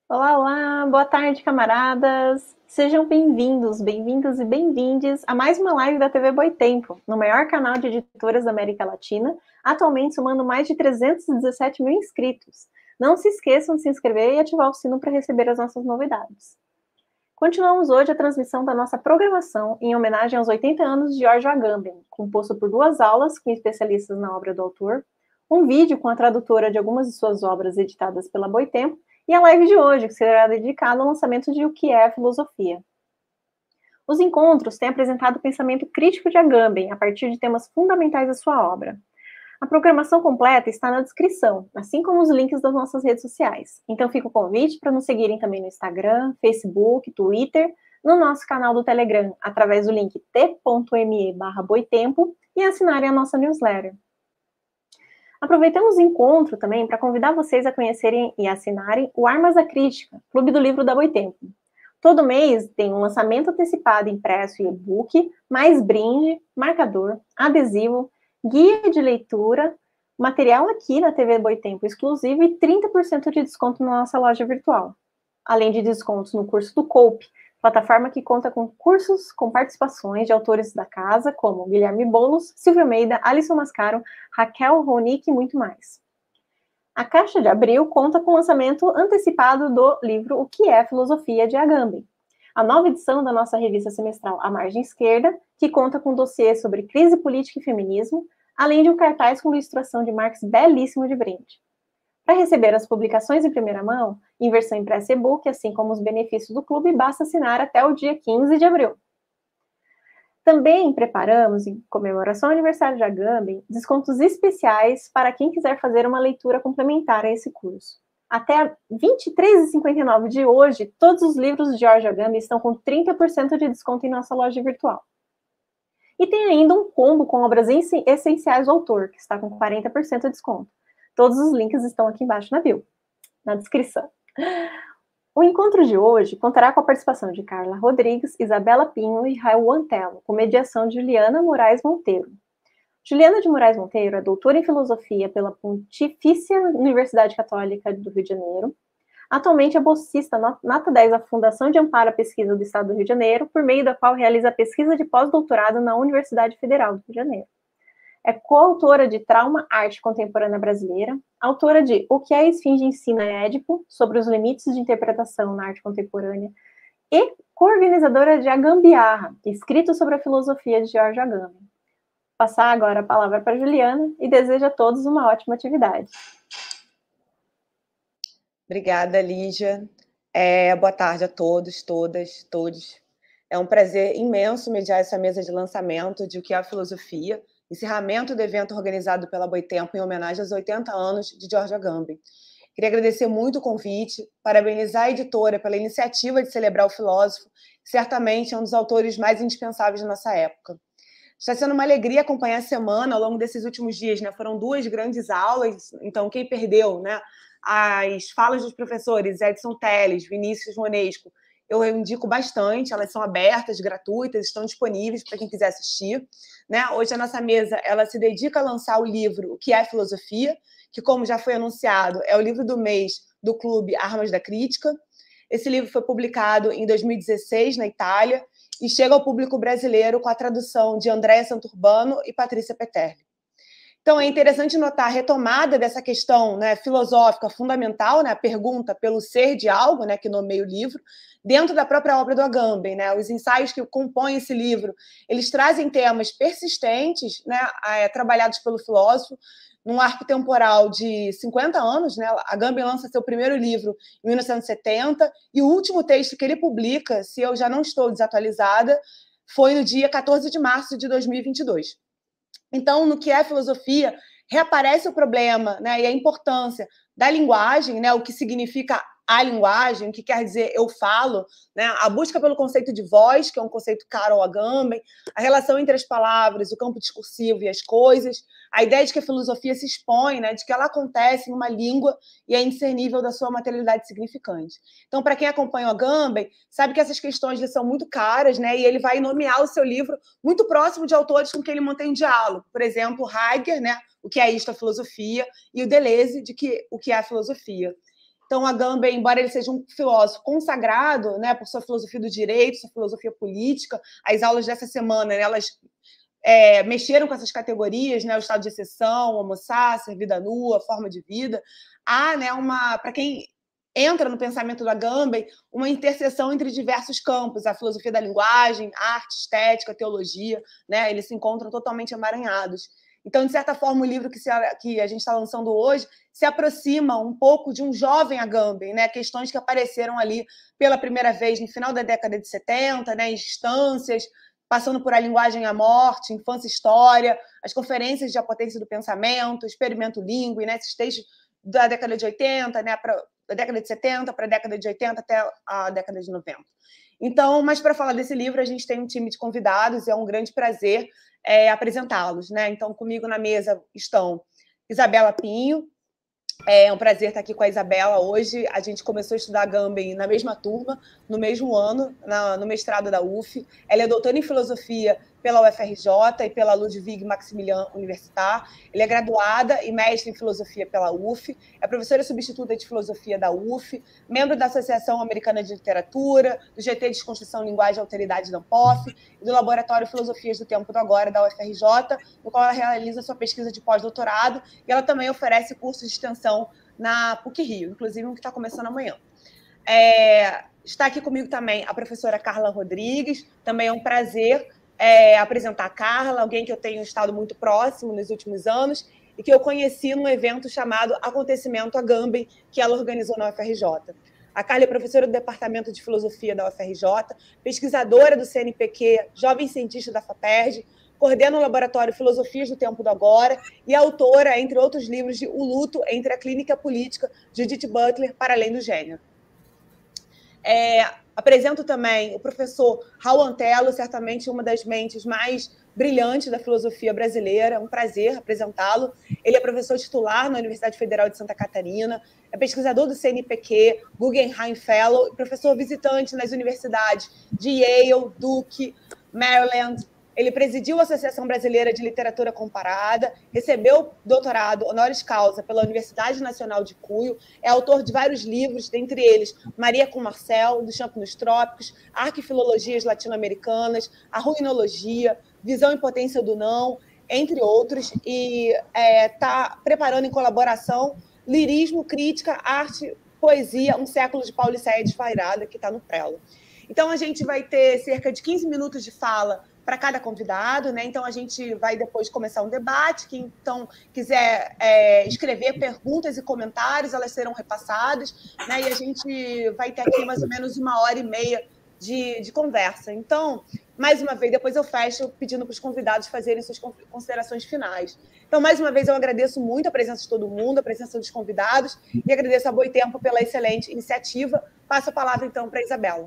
Olá, olá, boa tarde, camaradas. Sejam bem-vindos, bem-vindas e bem-vindes a mais uma live da TV Boitempo, no maior canal de editoras da América Latina, atualmente somando mais de 317 mil inscritos. Não se esqueçam de se inscrever e ativar o sino para receber as nossas novidades. Continuamos hoje a transmissão da nossa programação em homenagem aos 80 anos de Giorgio Agamben, composto por 2 aulas com especialistas na obra do autor, um vídeo com a tradutora de algumas de suas obras editadas pela Boitempo, e a live de hoje, que será dedicada ao lançamento de O que é Filosofia. Os encontros têm apresentado o pensamento crítico de Agamben a partir de temas fundamentais da sua obra. A programação completa está na descrição, assim como os links das nossas redes sociais. Então fica o convite para nos seguirem também no Instagram, Facebook, Twitter, no nosso canal do Telegram, através do link t.me/boitempo e assinarem a nossa newsletter. Aproveitamos o encontro também para convidar vocês a conhecerem e assinarem o Armas da Crítica, Clube do Livro da Boitempo. Todo mês tem um lançamento antecipado impresso e e-book, mais brinde, marcador, adesivo, guia de leitura, material aqui na TV Boitempo exclusivo e 30% de desconto na nossa loja virtual. Além de descontos no curso do Cope, plataforma que conta com cursos com participações de autores da casa, como Guilherme Boulos, Silvia Almeida, Alisson Mascaro, Raquel Ronick e muito mais. A Caixa de Abril conta com o lançamento antecipado do livro O que é Filosofia, de Agamben, a nova edição da nossa revista semestral A Margem Esquerda, que conta com dossiês sobre crise política e feminismo, além de um cartaz com ilustração de Marx belíssimo de brinde. Para receber as publicações em primeira mão, em versão impressa e-book, assim como os benefícios do clube, basta assinar até o dia 15 de abril. Também preparamos, em comemoração ao aniversário de Agamben, descontos especiais para quem quiser fazer uma leitura complementar a esse curso. Até R$ 23,59 de hoje, todos os livros de Giorgio Agamben estão com 30% de desconto em nossa loja virtual. E tem ainda um combo com obras essenciais do autor, que está com 40% de desconto. Todos os links estão aqui embaixo na bio, na descrição. O encontro de hoje contará com a participação de Carla Rodrigues, Isabela Pinho e Raul Antelo, com mediação de Juliana Moraes Monteiro. Juliana de Moraes Monteiro é doutora em filosofia pela Pontifícia Universidade Católica do Rio de Janeiro. Atualmente é bolsista nota 10 da Fundação de Amparo à Pesquisa do Estado do Rio de Janeiro, por meio da qual realiza pesquisa de pós-doutorado na Universidade Federal do Rio de Janeiro. É coautora de Trauma, Arte Contemporânea Brasileira, autora de O que a Esfinge ensina a Édipo, sobre os limites de interpretação na arte contemporânea, e coorganizadora de A Gambiarra, escrito sobre a filosofia de Giorgio Agamben. Passar agora a palavra para a Juliana e desejo a todos uma ótima atividade. Obrigada, Lígia. Boa tarde a todos, todas, todos. É um prazer imenso mediar essa mesa de lançamento de O que é a Filosofia, encerramento do evento organizado pela Boitempo em homenagem aos 80 anos de Giorgio Agamben. Queria agradecer muito o convite, parabenizar a editora pela iniciativa de celebrar o filósofo, que certamente é um dos autores mais indispensáveis da nossa época. Está sendo uma alegria acompanhar a semana ao longo desses últimos dias, né? Foram 2 grandes aulas, então quem perdeu, né, as falas dos professores Edson Teles, Vinícius Monesco, eu indico bastante, elas são abertas, gratuitas, estão disponíveis para quem quiser assistir. Né? Hoje a nossa mesa ela se dedica a lançar o livro O que é Filosofia, que, como já foi anunciado, é o livro do mês do Clube Armas da Crítica. Esse livro foi publicado em 2016 na Itália e chega ao público brasileiro com a tradução de Andréa Santurbano e Patrícia Peterli. Então, é interessante notar a retomada dessa questão, né, filosófica fundamental, né, a pergunta pelo ser de algo, né, que nomeia o livro, dentro da própria obra do Agamben. Né? Os ensaios que compõem esse livro, eles trazem temas persistentes, né, trabalhados pelo filósofo, num arco temporal de 50 anos. Né? Agamben lança seu primeiro livro em 1970, e o último texto que ele publica, se eu já não estou desatualizada, foi no dia 14 de março de 2022. Então, no que é filosofia, reaparece o problema, né, e a importância da linguagem, né, o que significa a linguagem, o que quer dizer eu falo, né, a busca pelo conceito de voz, que é um conceito caro ao Agamben, a relação entre as palavras, o campo discursivo e as coisas, a ideia de que a filosofia se expõe, né, de que ela acontece em uma língua e é indiscernível da sua materialidade significante. Então, para quem acompanha o Agamben, sabe que essas questões lhe são muito caras, né, e ele vai nomear o seu livro muito próximo de autores com quem ele mantém diálogo. Por exemplo, Heidegger, né, O que é isto a filosofia, e o Deleuze, de que o que é a filosofia. Então, Agamben, embora ele seja um filósofo consagrado, né, por sua filosofia do direito, sua filosofia política, as aulas dessa semana, né, elas mexeram com essas categorias, né, o estado de exceção, almoçar, ser vida nua, forma de vida. Há, né, para quem entra no pensamento do Agamben, uma interseção entre diversos campos, a filosofia da linguagem, arte, estética, teologia, né, eles se encontram totalmente emaranhados. Então, de certa forma, o livro que a gente está lançando hoje se aproxima um pouco de um jovem Agamben, né? Questões que apareceram ali pela primeira vez no final da década de 70, né? Instâncias, passando por A Linguagem e a Morte, Infância e História, as conferências de A Potência do Pensamento, Experimento Língua, né? Esses textos da década de 80, né? Da década de 70 para a década de 80 até a década de 90. Então, mas para falar desse livro, a gente tem um time de convidados e é um grande prazer apresentá-los, né? Então, comigo na mesa estão Isabela Pinho. É um prazer estar aqui com a Isabela hoje. A gente começou a estudar Agamben na mesma turma, no mesmo ano, no mestrado da UF. Ela é doutora em filosofia pela UFRJ e pela Ludwig Maximilian Universitat. Ela é graduada e mestre em filosofia pela UF. É professora substituta de filosofia da UF, membro da Associação Americana de Literatura, do GT Desconstrução, Linguagem e Alteridade da ANPOF e do Laboratório Filosofias do Tempo do Agora da UFRJ, no qual ela realiza sua pesquisa de pós-doutorado, e ela também oferece cursos de extensão na PUC-Rio, inclusive um que está começando amanhã. Está aqui comigo também a professora Carla Rodrigues. Também é um prazer apresentar a Carla, alguém que eu tenho estado muito próximo nos últimos anos e que eu conheci num evento chamado Acontecimento Agamben, que ela organizou na UFRJ. A Carla é professora do Departamento de Filosofia da UFRJ, pesquisadora do CNPq, jovem cientista da FAPERJ, coordena o laboratório Filosofias do Tempo do Agora e é autora, entre outros livros, de O Luto entre a Clínica Política, Judith Butler, Para Além do Gênero. Apresento também o professor Raul Antelo, certamente uma das mentes mais brilhantes da filosofia brasileira. É um prazer apresentá-lo. Ele é professor titular na Universidade Federal de Santa Catarina, é pesquisador do CNPq, Guggenheim Fellow e professor visitante nas universidades de Yale, Duke, Maryland. Ele presidiu a Associação Brasileira de Literatura Comparada, recebeu doutorado honoris causa pela Universidade Nacional de Cuyo, é autor de vários livros, dentre eles Maria com Marcel, Do Champo nos Trópicos, Arquifilologias Latino-Americanas, A Ruinologia, Visão e Potência do Não, entre outros, e está preparando em colaboração Lirismo, Crítica, Arte, Poesia, um século de Paulicéia Desvairada, que está no Prelo. Então, a gente vai ter cerca de 15 minutos de fala para cada convidado, né? Então, a gente vai depois começar um debate. Quem, então, quiser escrever perguntas e comentários, elas serão repassadas, né? E a gente vai ter aqui mais ou menos 1h30 de conversa. Então, mais uma vez, depois eu fecho pedindo para os convidados fazerem suas considerações finais. Então, mais uma vez, eu agradeço muito a presença de todo mundo, a presença dos convidados, e agradeço a Boitempo pela excelente iniciativa. Passo a palavra, então, para a Isabela.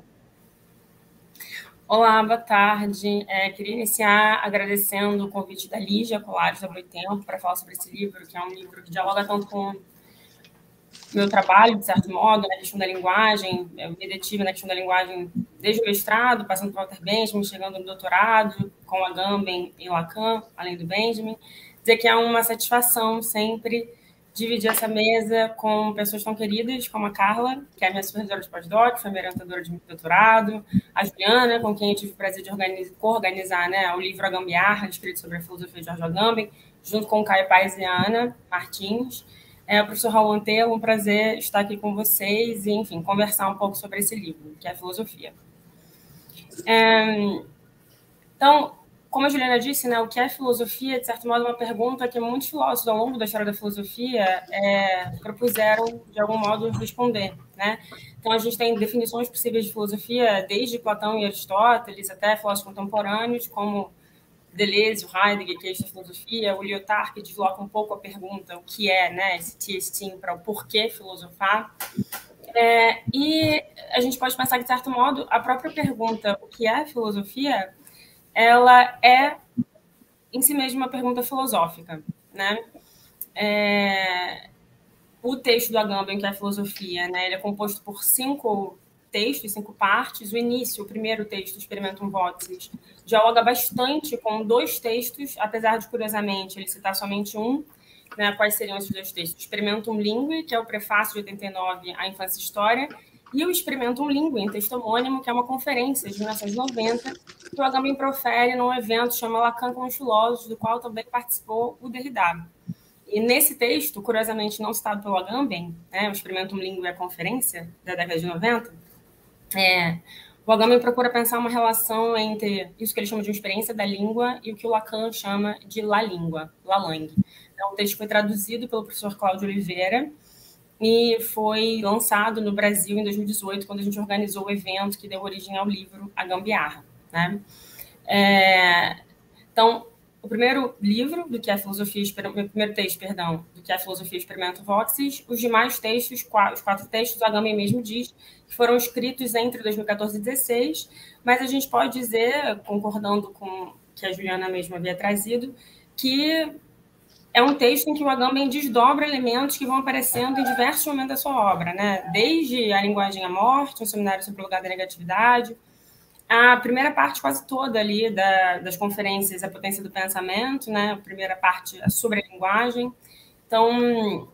Olá, boa tarde. Queria iniciar agradecendo o convite da Lígia Colares, da Boitempo, para falar sobre esse livro, que é um livro que dialoga tanto com o meu trabalho, de certo modo, na questão da linguagem. Eu me detive na questão da linguagem desde o mestrado, passando por Walter Benjamin, chegando no doutorado, com Agamben e Lacan, além do Benjamin. Dizer que é uma satisfação sempre dividir essa mesa com pessoas tão queridas como a Carla, que é a minha supervisora de pós-doc, foi minha orientadora de doutorado, a Juliana, com quem eu tive o prazer de co-organizar, né, o livro Agambiarra, escrito sobre a filosofia de Jorge Agamben, junto com o Caio Paes e a Ana Martins. O professor Raul Antelo, um prazer estar aqui com vocês e, enfim, conversar um pouco sobre esse livro, que é a filosofia. Então, como a Juliana disse, né, o que é filosofia, de certo modo, é uma pergunta que muitos filósofos, ao longo da história da filosofia, propuseram, de algum modo, responder, né? Então, a gente tem definições possíveis de filosofia, desde Platão e Aristóteles, até filósofos contemporâneos, como Deleuze, o Heidegger, que é esta filosofia, o Lyotard, que desloca um pouco a pergunta, o que é, né, esse TST para o porquê filosofar. E a gente pode pensar que, de certo modo, a própria pergunta, o que é filosofia, ela é, em si mesma, uma pergunta filosófica, né? O texto do Agamben, que é a filosofia, né, ele é composto por 5 textos, 5 partes. O início, o primeiro texto, Experimentum Votis, dialoga bastante com 2 textos, apesar de, curiosamente, ele citar somente um, né, quais seriam esses dois textos. Experimentum Linguae, que é o prefácio de 89 à Infância e História, e o Experimentum Linguae, em texto homônimo, que é uma conferência de 1990, que o Agamben profere num evento chamado Lacan com os filósofos, do qual também participou o Derrida. E nesse texto, curiosamente não citado pelo Agamben, né, o Experimentum Linguae, a conferência da década de 90, o Agamben procura pensar uma relação entre isso que ele chama de uma experiência da língua e o que o Lacan chama de la língua, la langue. Então, o texto foi traduzido pelo professor Cláudio Oliveira e foi lançado no Brasil em 2018, quando a gente organizou o evento que deu origem ao livro A Gambiarra, né? Então, o primeiro livro do que é a filosofia, o primeiro texto, perdão, do que é a filosofia Experimento Voxis, os demais textos, os 4 textos, o Agamben mesmo diz que foram escritos entre 2014 e 2016, mas a gente pode dizer, concordando com o que a Juliana mesma havia trazido, que é um texto em que o Agamben desdobra elementos que vão aparecendo em diversos momentos da sua obra, né? Desde A Linguagem à Morte, um seminário sobre o lugar da negatividade, a primeira parte quase toda ali das conferências, A Potência do Pensamento, né? A primeira parte é sobre a linguagem. Então,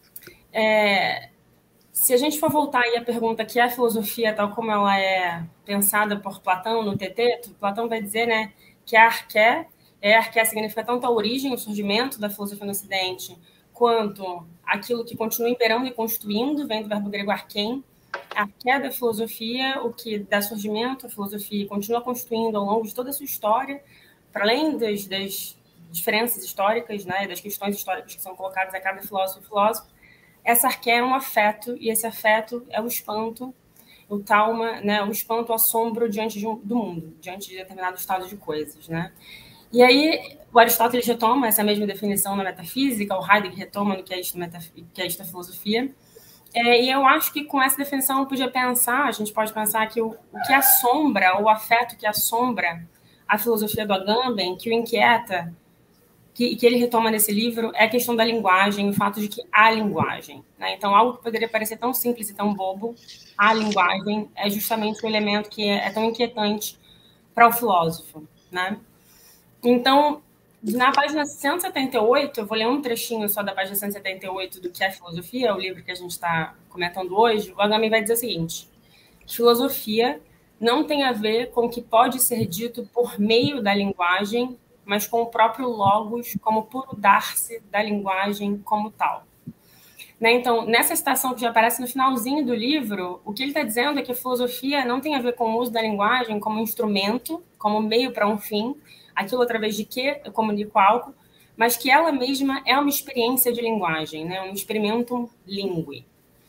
se a gente for voltar aí à pergunta que é a filosofia, tal como ela é pensada por Platão no Teteto, Platão vai dizer, né, que a arqué significa tanto a origem, o surgimento da filosofia no Ocidente, quanto aquilo que continua imperando e constituindo, vem do verbo grego arquém, a arqué da filosofia, o que dá surgimento, a filosofia continua constituindo ao longo de toda a sua história, para além das diferenças históricas, né, das questões históricas que são colocadas a cada filósofo e filósofo. Essa arqué é um afeto, e esse afeto é o espanto, o tauma, né, o espanto, o assombro diante do mundo, diante de determinado estado de coisas, né? E aí, o Aristóteles retoma essa mesma definição na metafísica, o Heidegger retoma no que é isto da filosofia, e eu acho que com essa definição a gente pode pensar que o que assombra, o afeto que assombra a filosofia do Agamben, que o inquieta, que ele retoma nesse livro, é a questão da linguagem, o fato de que há linguagem, né? Então, algo que poderia parecer tão simples e tão bobo, a linguagem é justamente o elemento que é tão inquietante para o filósofo, né? Então, na página 178, eu vou ler um trechinho só da página 178 do que é filosofia, o livro que a gente está comentando hoje. O Agamben vai dizer o seguinte: filosofia não tem a ver com o que pode ser dito por meio da linguagem, mas com o próprio logos como puro dar-se da linguagem como tal. Né? Então, nessa citação que já aparece no finalzinho do livro, o que ele está dizendo é que a filosofia não tem a ver com o uso da linguagem como instrumento, como meio para um fim, aquilo através de que eu comunico algo, mas que ela mesma é uma experiência de linguagem, né? Um experimentum linguae.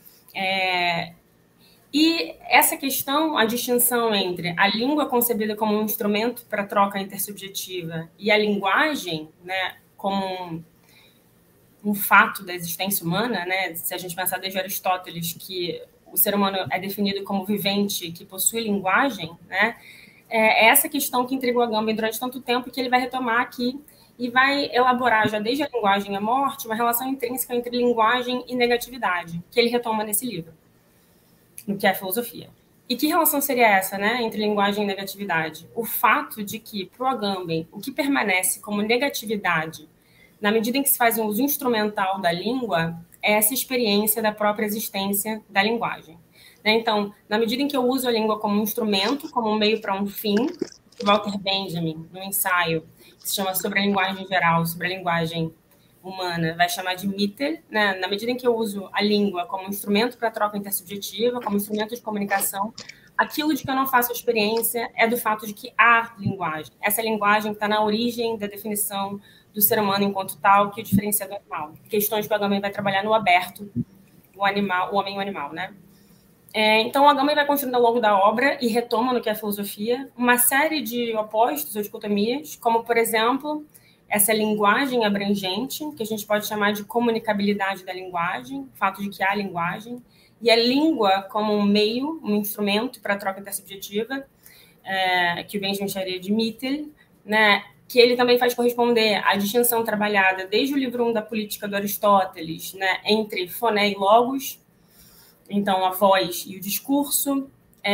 E essa questão, a distinção entre a língua concebida como um instrumento para troca intersubjetiva e a linguagem, né, como um fato da existência humana, né? Se a gente pensar desde Aristóteles que o ser humano é definido como vivente que possui linguagem, né? É essa questão que intrigou Agamben durante tanto tempo que ele vai retomar aqui e vai elaborar, já desde a linguagem à morte, uma relação intrínseca entre linguagem e negatividade, que ele retoma nesse livro, no que é a filosofia. E que relação seria essa, né, entre linguagem e negatividade? O fato de que, para o Agamben, o que permanece como negatividade, na medida em que se faz um uso instrumental da língua, é essa experiência da própria existência da linguagem. Então, na medida em que eu uso a língua como um instrumento, como um meio para um fim, Walter Benjamin, no ensaio que se chama Sobre a Linguagem Geral, sobre a linguagem humana, vai chamar de Mittel, né? Na medida em que eu uso a língua como instrumento para troca intersubjetiva, como instrumento de comunicação, aquilo de que eu não faço a experiência é do fato de que há linguagem. Essa linguagem está na origem da definição do ser humano enquanto tal, que o diferencia do animal. Questões que o Agamben vai trabalhar no aberto, o homem e o animal, né? Então, o Agamben vai construindo ao longo da obra e retoma no que é a filosofia uma série de opostos ou dicotomias, como, por exemplo, essa linguagem abrangente, que a gente pode chamar de comunicabilidade da linguagem, o fato de que há linguagem, e a língua como um meio, um instrumento para a troca intersubjetiva, que o Benjamin chamaria de Mittel, né? Que ele também faz corresponder à distinção trabalhada desde o livro 1 da Política do Aristóteles, né, entre foné e logos. Então, a voz e o discurso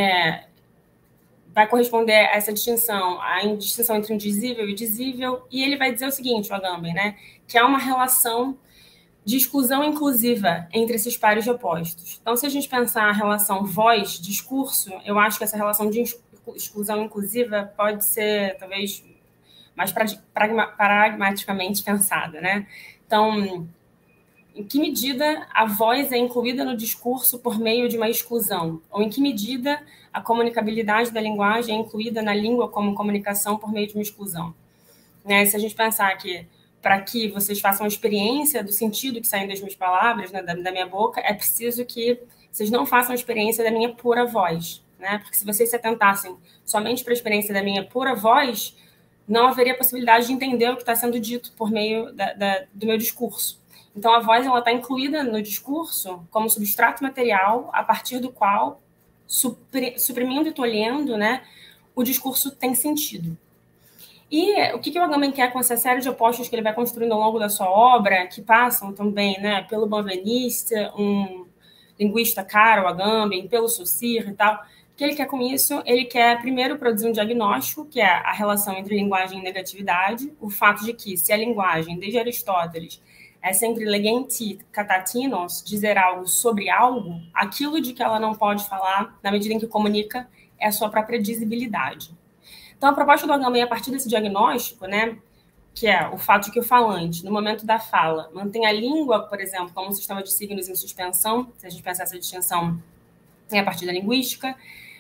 vai corresponder a essa distinção, a distinção entre indizível e dizível, e ele vai dizer o seguinte, o Agamben, né, que há uma relação de exclusão inclusiva entre esses pares de opostos. Então, se a gente pensar a relação voz-discurso, eu acho que essa relação de exclusão inclusiva pode ser, talvez, mais pragmaticamente pensada, né? Então, em que medida a voz é incluída no discurso por meio de uma exclusão? Ou em que medida a comunicabilidade da linguagem é incluída na língua como comunicação por meio de uma exclusão? Né? Se a gente pensar que, para que vocês façam a experiência do sentido que saem das minhas palavras, né, da minha boca, é preciso que vocês não façam a experiência da minha pura voz. Né? Porque se vocês se atentassem somente para a experiência da minha pura voz, não haveria possibilidade de entender o que está sendo dito por meio do meu discurso. Então, a voz está incluída no discurso como substrato material a partir do qual, suprimindo e tolhendo, né, o discurso tem sentido. E o que o Agamben quer com essa série de opostos que ele vai construindo ao longo da sua obra, que passam também, né, pelo Benveniste, um linguista caro, Agamben, pelo Saussure e tal, o que ele quer com isso? Ele quer, primeiro, produzir um diagnóstico, que é a relação entre linguagem e negatividade, o fato de que, se a linguagem, desde Aristóteles, é sempre legenti katatinos, dizer algo sobre algo, aquilo de que ela não pode falar, na medida em que comunica, é a sua própria dizibilidade. Então, a proposta do Agamben, a partir desse diagnóstico, né, que é o fato de que o falante, no momento da fala, mantém a língua, por exemplo, como um sistema de signos em suspensão, se a gente pensar essa distinção a partir da linguística,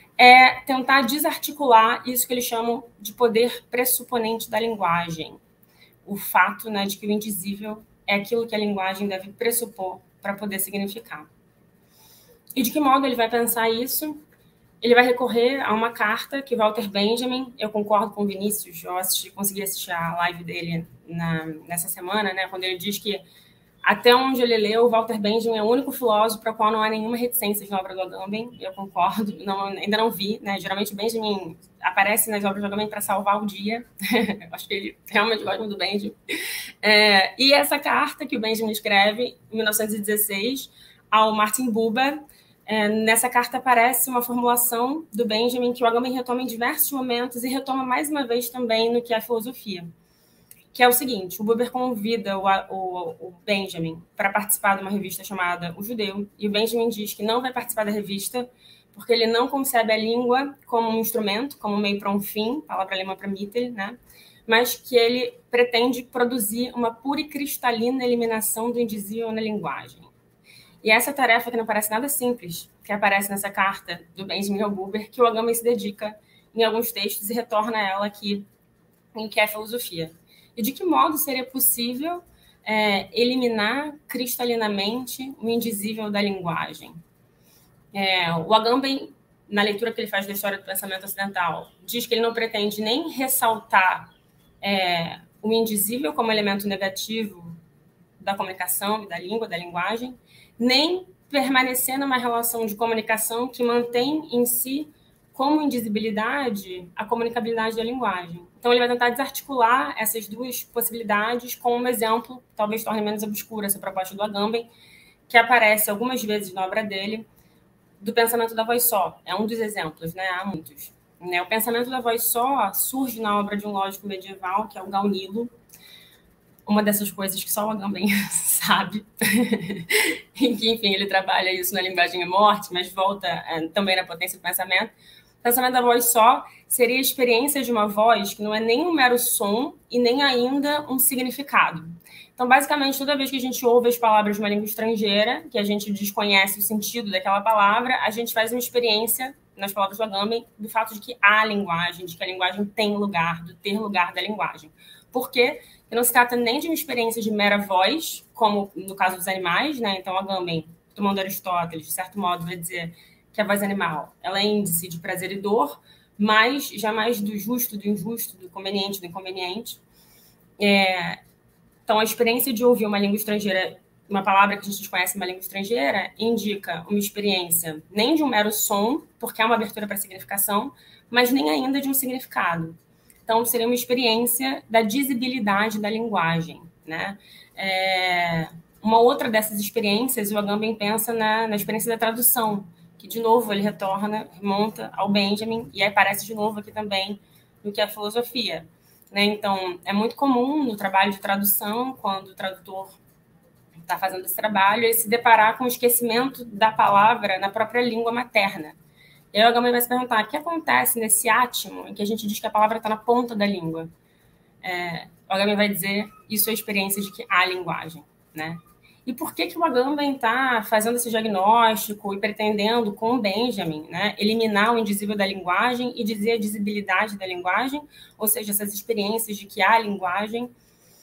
é tentar desarticular isso que eles chamam de poder pressuponente da linguagem. O fato, né, de que o indizível é aquilo que a linguagem deve pressupor para poder significar. E de que modo ele vai pensar isso? Ele vai recorrer a uma carta que Walter Benjamin, eu concordo com o Vinícius, eu consegui assistir a live dele nessa semana, né, quando ele diz que, até onde ele leu, Walter Benjamin é o único filósofo para o qual não há nenhuma reticência na obra do Agamben. Eu concordo, ainda não vi, né? Geralmente Benjamin aparece nas obras do Agamben para salvar o dia. Acho que ele realmente gosta muito do Benjamin. E essa carta que o Benjamin escreve em 1916 ao Martin Buber, nessa carta aparece uma formulação do Benjamin que o Agamben retoma em diversos momentos e retoma mais uma vez também no que é a filosofia, que é o seguinte: o Buber convida o Benjamin para participar de uma revista chamada O Judeu, e o Benjamin diz que não vai participar da revista porque ele não concebe a língua como um instrumento, como um meio para um fim, palavra alemã para Mittel, né? Mas que ele pretende produzir uma pura e cristalina eliminação do indizível na linguagem. E essa tarefa, que não parece nada simples, que aparece nessa carta do Benjamin ao Buber, que o Agamben se dedica em alguns textos e retorna a ela aqui em Que é a Filosofia. E de que modo seria possível eliminar cristalinamente o indizível da linguagem? O Agamben, na leitura que ele faz da história do pensamento ocidental, diz que ele não pretende nem ressaltar o indizível como elemento negativo da comunicação, da língua, da linguagem, nem permanecer numa relação de comunicação que mantém em si como indizibilidade a comunicabilidade da linguagem. Então, ele vai tentar desarticular essas duas possibilidades com um exemplo, talvez torne menos obscura essa proposta do Agamben, que aparece algumas vezes na obra dele, do pensamento da voz só. É um dos exemplos, né? Há muitos. O pensamento da voz só surge na obra de um lógico medieval, que é o Gaunilo, uma dessas coisas que só o Agamben sabe, em que, enfim, ele trabalha isso na Linguagem e Morte, mas volta também na potência do pensamento. O pensamento da voz só seria a experiência de uma voz que não é nem um mero som e nem ainda um significado. Então, basicamente, toda vez que a gente ouve as palavras de uma língua estrangeira, que a gente desconhece o sentido daquela palavra, a gente faz uma experiência, nas palavras do Agamben, do fato de que há linguagem, de que a linguagem tem lugar, do ter lugar da linguagem. Por quê? Porque não se trata nem de uma experiência de mera voz, como no caso dos animais, né? Então, Agamben, tomando Aristóteles, de certo modo, vai dizer que a voz animal ela é índice de prazer e dor, mas jamais do justo, do injusto, do conveniente, do inconveniente. Então, a experiência de ouvir uma língua estrangeira, uma palavra que a gente desconhece uma língua estrangeira, indica uma experiência nem de um mero som, porque é uma abertura para a significação, mas nem ainda de um significado. Então, seria uma experiência da dizibilidade da linguagem, né? Uma outra dessas experiências, o Agamben pensa na experiência da tradução, que, de novo, ele remonta ao Benjamin, e aí aparece de novo aqui também no Que é a Filosofia. Né? Então, é muito comum no trabalho de tradução, quando o tradutor está fazendo esse trabalho e se deparar com o esquecimento da palavra na própria língua materna. E aí o Agamben vai se perguntar, o que acontece nesse átimo em que a gente diz que a palavra está na ponta da língua? O Agamben vai dizer, isso é a experiência de que há linguagem, né? E por que o Agamben está fazendo esse diagnóstico e pretendendo, com o Benjamin, né, eliminar o indizível da linguagem e dizer a dizibilidade da linguagem, ou seja, essas experiências de que há linguagem,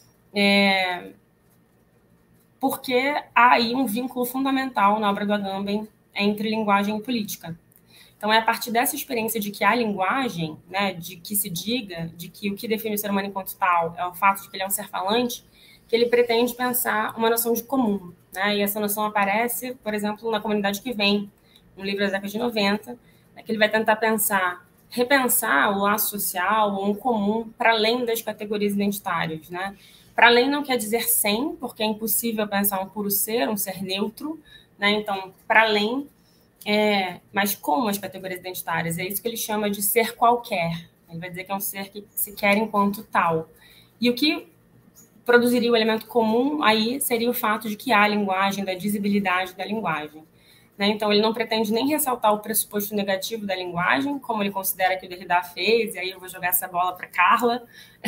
porque há aí um vínculo fundamental na obra do Agamben entre linguagem e política. Então, é a partir dessa experiência de que há linguagem, né, de que se diga, de que o que define o ser humano enquanto tal é o fato de que ele é um ser falante, que ele pretende pensar uma noção de comum, né? E essa noção aparece, por exemplo, na Comunidade que Vem, um livro da década de 90, né, que ele vai tentar repensar o laço social ou um comum para além das categorias identitárias, né? Para além não quer dizer sem, porque é impossível pensar um puro ser, um ser neutro, né? Então, para além, mas como as categorias identitárias, é isso que ele chama de ser qualquer. Ele vai dizer que é um ser que se quer enquanto tal. E o que produziria o elemento comum aí seria o fato de que há a linguagem, da dizibilidade da linguagem. Né? Então, ele não pretende nem ressaltar o pressuposto negativo da linguagem, como ele considera que o Derrida fez, e aí eu vou jogar essa bola para Carla,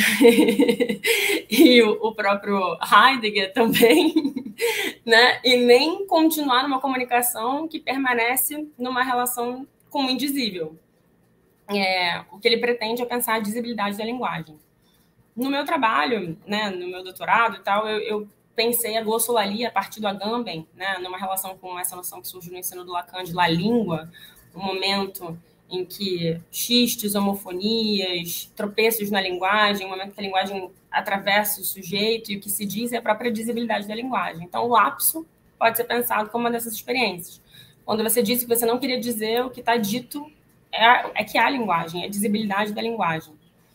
e o próprio Heidegger também, né? E nem continuar numa comunicação que permanece numa relação com o indizível. O que ele pretende é pensar a dizibilidade da linguagem. No meu trabalho, né, no meu doutorado e tal, eu pensei a glossolalia a partir do Agamben, né, numa relação com essa noção que surgiu no ensino do Lacan de la língua, um momento em que xistes, homofonias, tropeços na linguagem, um momento que a linguagem atravessa o sujeito e o que se diz é a própria dizibilidade da linguagem. Então, o lapso pode ser pensado como uma dessas experiências. Quando você disse que você não queria dizer, o que está dito é que há linguagem, é a dizibilidade da linguagem.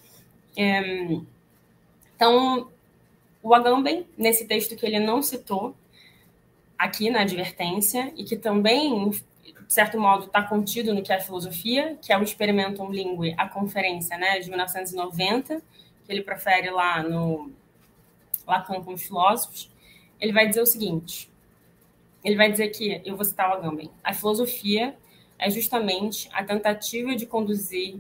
Então, o Agamben, nesse texto que ele não citou aqui na advertência, e que também, de certo modo, está contido no que é a filosofia, que é o Experimentum Linguae, a conferência, né, de 1990, que ele profere lá no Lacan com os filósofos, ele vai dizer o seguinte, ele vai dizer que, eu vou citar o Agamben, a filosofia é justamente a tentativa de conduzir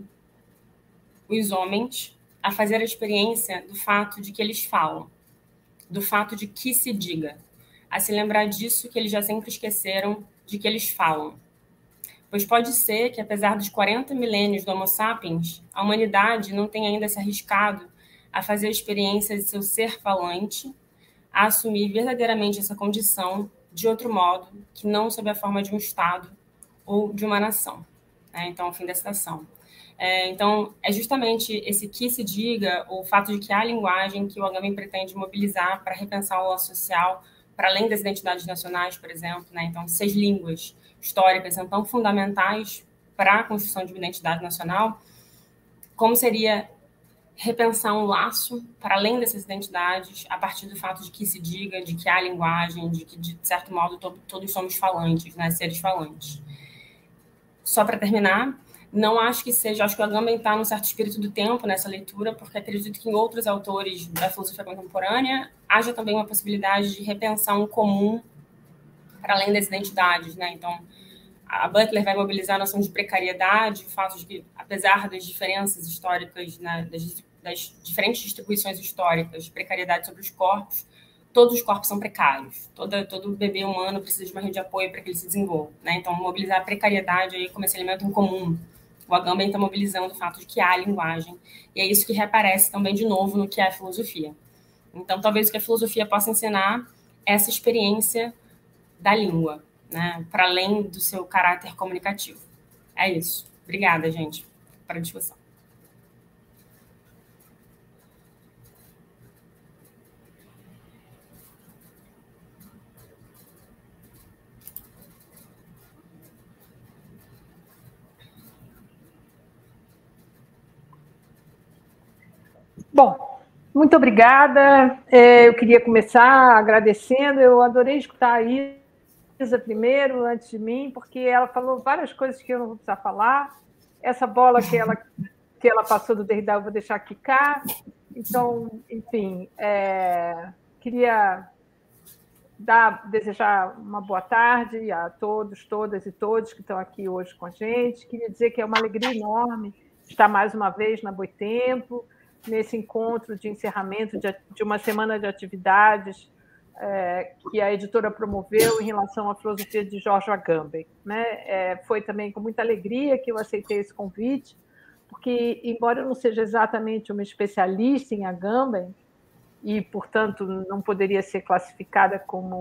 os homens a fazer a experiência do fato de que eles falam, do fato de que se diga, a se lembrar disso que eles já sempre esqueceram de que eles falam. Pois pode ser que, apesar dos 40 milênios do Homo sapiens, a humanidade não tenha ainda se arriscado a fazer a experiência de seu ser falante, a assumir verdadeiramente essa condição de outro modo que não sob a forma de um Estado ou de uma nação. Então, o fim da citação. Então, é justamente esse que se diga, o fato de que há linguagem que o Agamben pretende mobilizar para repensar o laço social, para além das identidades nacionais, por exemplo. Né? Então, se as línguas históricas são tão fundamentais para a construção de uma identidade nacional, como seria repensar um laço para além dessas identidades a partir do fato de que se diga, de que há linguagem, de que, de certo modo, todos somos falantes, né? Seres falantes. Só para terminar, não acho que seja, acho que o Agamben está num certo espírito do tempo nessa leitura, porque acredito que em outros autores da filosofia contemporânea haja também uma possibilidade de repensar um comum para além das identidades, né? Então, a Butler vai mobilizar a noção de precariedade, o fato de que, apesar das diferenças históricas, né, das diferentes distribuições históricas de precariedade sobre os corpos, todos os corpos são precários. Todo bebê humano precisa de uma rede de apoio para que ele se desenvolva. Né? Então, mobilizar a precariedade aí como esse elemento em comum. O Agamben está mobilizando o fato de que há linguagem. E é isso que reaparece também de novo no que é a filosofia. Então, talvez o que a filosofia possa ensinar é essa experiência da língua, né? Para além do seu caráter comunicativo. É isso. Obrigada, gente, para a discussão. Bom, muito obrigada. Eu queria começar agradecendo. Eu adorei escutar a Isa primeiro, antes de mim, porque ela falou várias coisas que eu não vou precisar falar. Essa bola que ela passou do Derrida, eu vou deixar quicar. Então, enfim, queria desejar uma boa tarde a todos, todas e todos que estão aqui hoje com a gente. Queria dizer que é uma alegria enorme estar mais uma vez na Boitempo, nesse encontro de encerramento de uma semana de atividades que a editora promoveu em relação à filosofia de George Agamben, né? Foi também com muita alegria que eu aceitei esse convite, porque, embora eu não seja exatamente uma especialista em Agamben, e, portanto, não poderia ser classificada como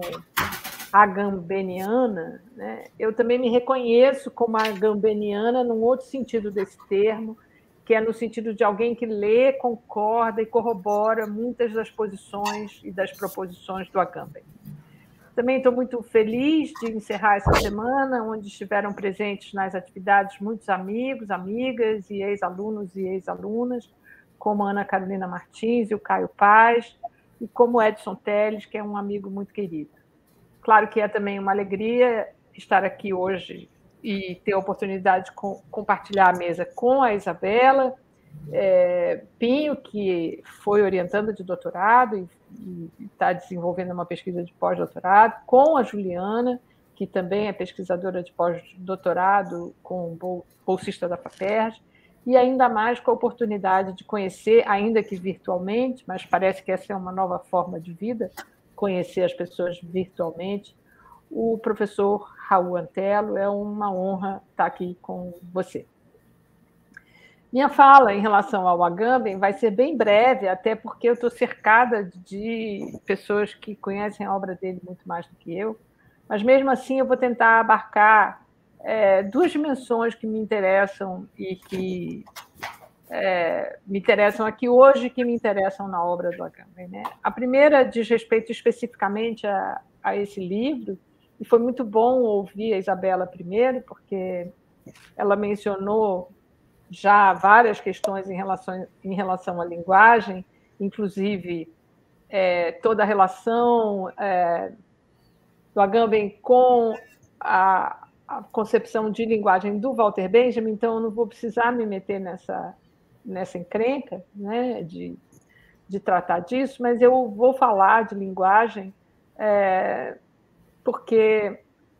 agambeniana, né? Eu também me reconheço como agambeniana num outro sentido desse termo, que é no sentido de alguém que lê, concorda e corrobora muitas das posições e das proposições do Agamben. Também estou muito feliz de encerrar essa semana, onde estiveram presentes nas atividades muitos amigos, amigas e ex-alunos e ex-alunas, como a Ana Carolina Martins e o Caio Paz, e como o Edson Teles, que é um amigo muito querido. Claro que é também uma alegria estar aqui hoje e ter a oportunidade de compartilhar a mesa com a Isabela Pinho, que foi orientanda de doutorado e está desenvolvendo uma pesquisa de pós-doutorado, com a Juliana, que também é pesquisadora de pós-doutorado com bolsista da FAPERJ, e ainda mais com a oportunidade de conhecer, ainda que virtualmente, mas parece que essa é uma nova forma de vida, conhecer as pessoas virtualmente, o professor Raul Antelo. É uma honra estar aqui com você. Minha fala em relação ao Agamben vai ser bem breve, até porque eu estou cercada de pessoas que conhecem a obra dele muito mais do que eu, mas mesmo assim eu vou tentar abarcar duas dimensões que me interessam e que me interessam aqui hoje, que me interessam na obra do Agamben, né? A primeira diz respeito especificamente a esse livro, e foi muito bom ouvir a Isabela primeiro, porque ela mencionou já várias questões em relação à linguagem, inclusive toda a relação do Agamben com a concepção de linguagem do Walter Benjamin, então eu não vou precisar me meter nessa encrenca, né, de tratar disso, mas eu vou falar de linguagem porque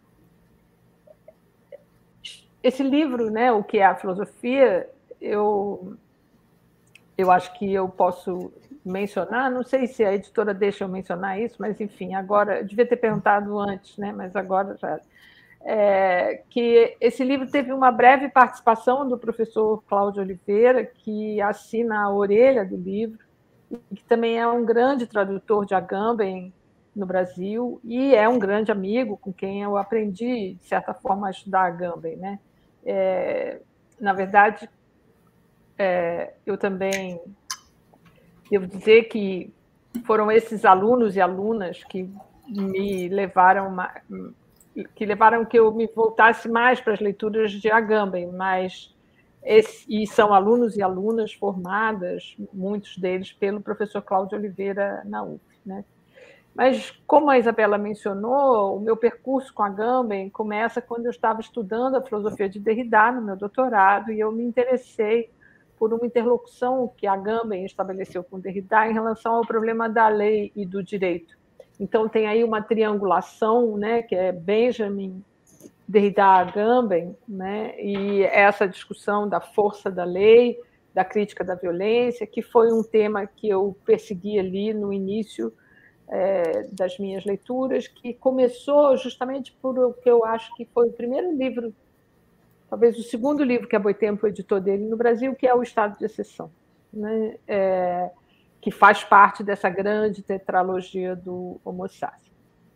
esse livro, né, O que é a Filosofia, eu acho que eu posso mencionar, não sei se a editora deixa eu mencionar isso, mas, enfim, agora, eu devia ter perguntado antes, né, mas agora já... que esse livro teve uma breve participação do professor Cláudio Oliveira, que assina a orelha do livro, e que também é um grande tradutor de Agamben no Brasil, e é um grande amigo com quem eu aprendi, de certa forma, a estudar Agamben, né? Na verdade, eu também devo dizer que foram esses alunos e alunas que me levaram que eu me voltasse mais para as leituras de Agamben, e são alunos e alunas formadas, muitos deles, pelo professor Cláudio Oliveira na UF, né? Mas, como a Isabela mencionou, o meu percurso com Agamben começa quando eu estava estudando a filosofia de Derrida no meu doutorado, e eu me interessei por uma interlocução que Agamben estabeleceu com Derrida em relação ao problema da lei e do direito. Então, tem aí uma triangulação, né, que é Benjamin, Derrida, Agamben, né, e essa discussão da força da lei, da crítica da violência, que foi um tema que eu persegui ali no início das minhas leituras, que começou justamente por o que eu acho que foi o primeiro livro, talvez o segundo livro que a Boitempo editou dele no Brasil, que é O Estado de Exceção, né? Que faz parte dessa grande tetralogia do Homo Sapiens,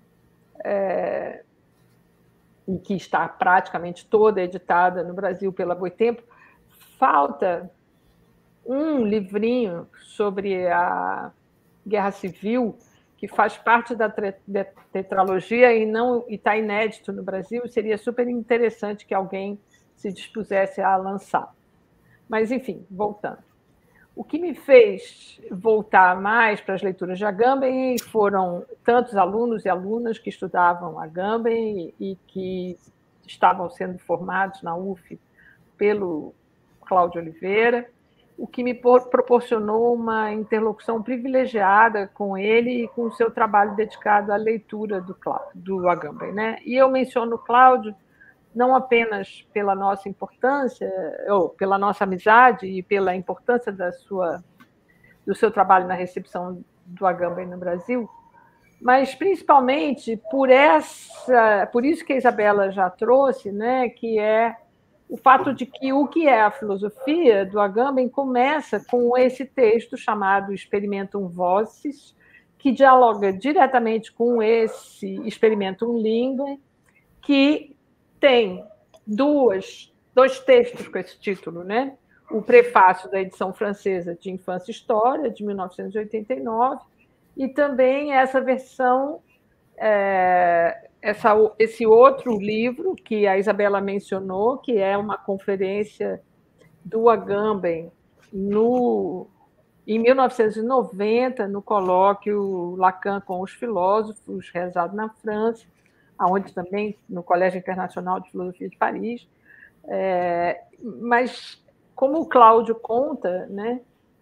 e que está praticamente toda editada no Brasil pela Boitempo. Falta um livrinho sobre a Guerra Civil, que faz parte da tetralogia e está inédito no Brasil. Seria super interessante que alguém se dispusesse a lançar. Mas, enfim, voltando. O que me fez voltar mais para as leituras de Agamben foram tantos alunos e alunas que estudavam Agamben e que estavam sendo formados na UF pelo Cláudio Oliveira, o que me proporcionou uma interlocução privilegiada com ele e com o seu trabalho dedicado à leitura do Agamben, né? E eu menciono o Cláudio não apenas pela nossa importância, ou pela nossa amizade e pela importância do seu trabalho na recepção do Agamben no Brasil, mas principalmente por isso que a Isabela já trouxe, né, que é o fato de que o que é a filosofia do Agamben começa com esse texto chamado Experimentum Vocis, que dialoga diretamente com esse Experimentum Linguae, que tem dois textos com esse título, né? O prefácio da edição francesa de Infância e História, de 1989, e também essa versão, esse outro livro que a Isabela mencionou, que é uma conferência do Agamben em 1990, no colóquio Lacan com os filósofos, realizado na França, onde também no Colégio Internacional de Filosofia de Paris. Mas, como o Cláudio conta, né,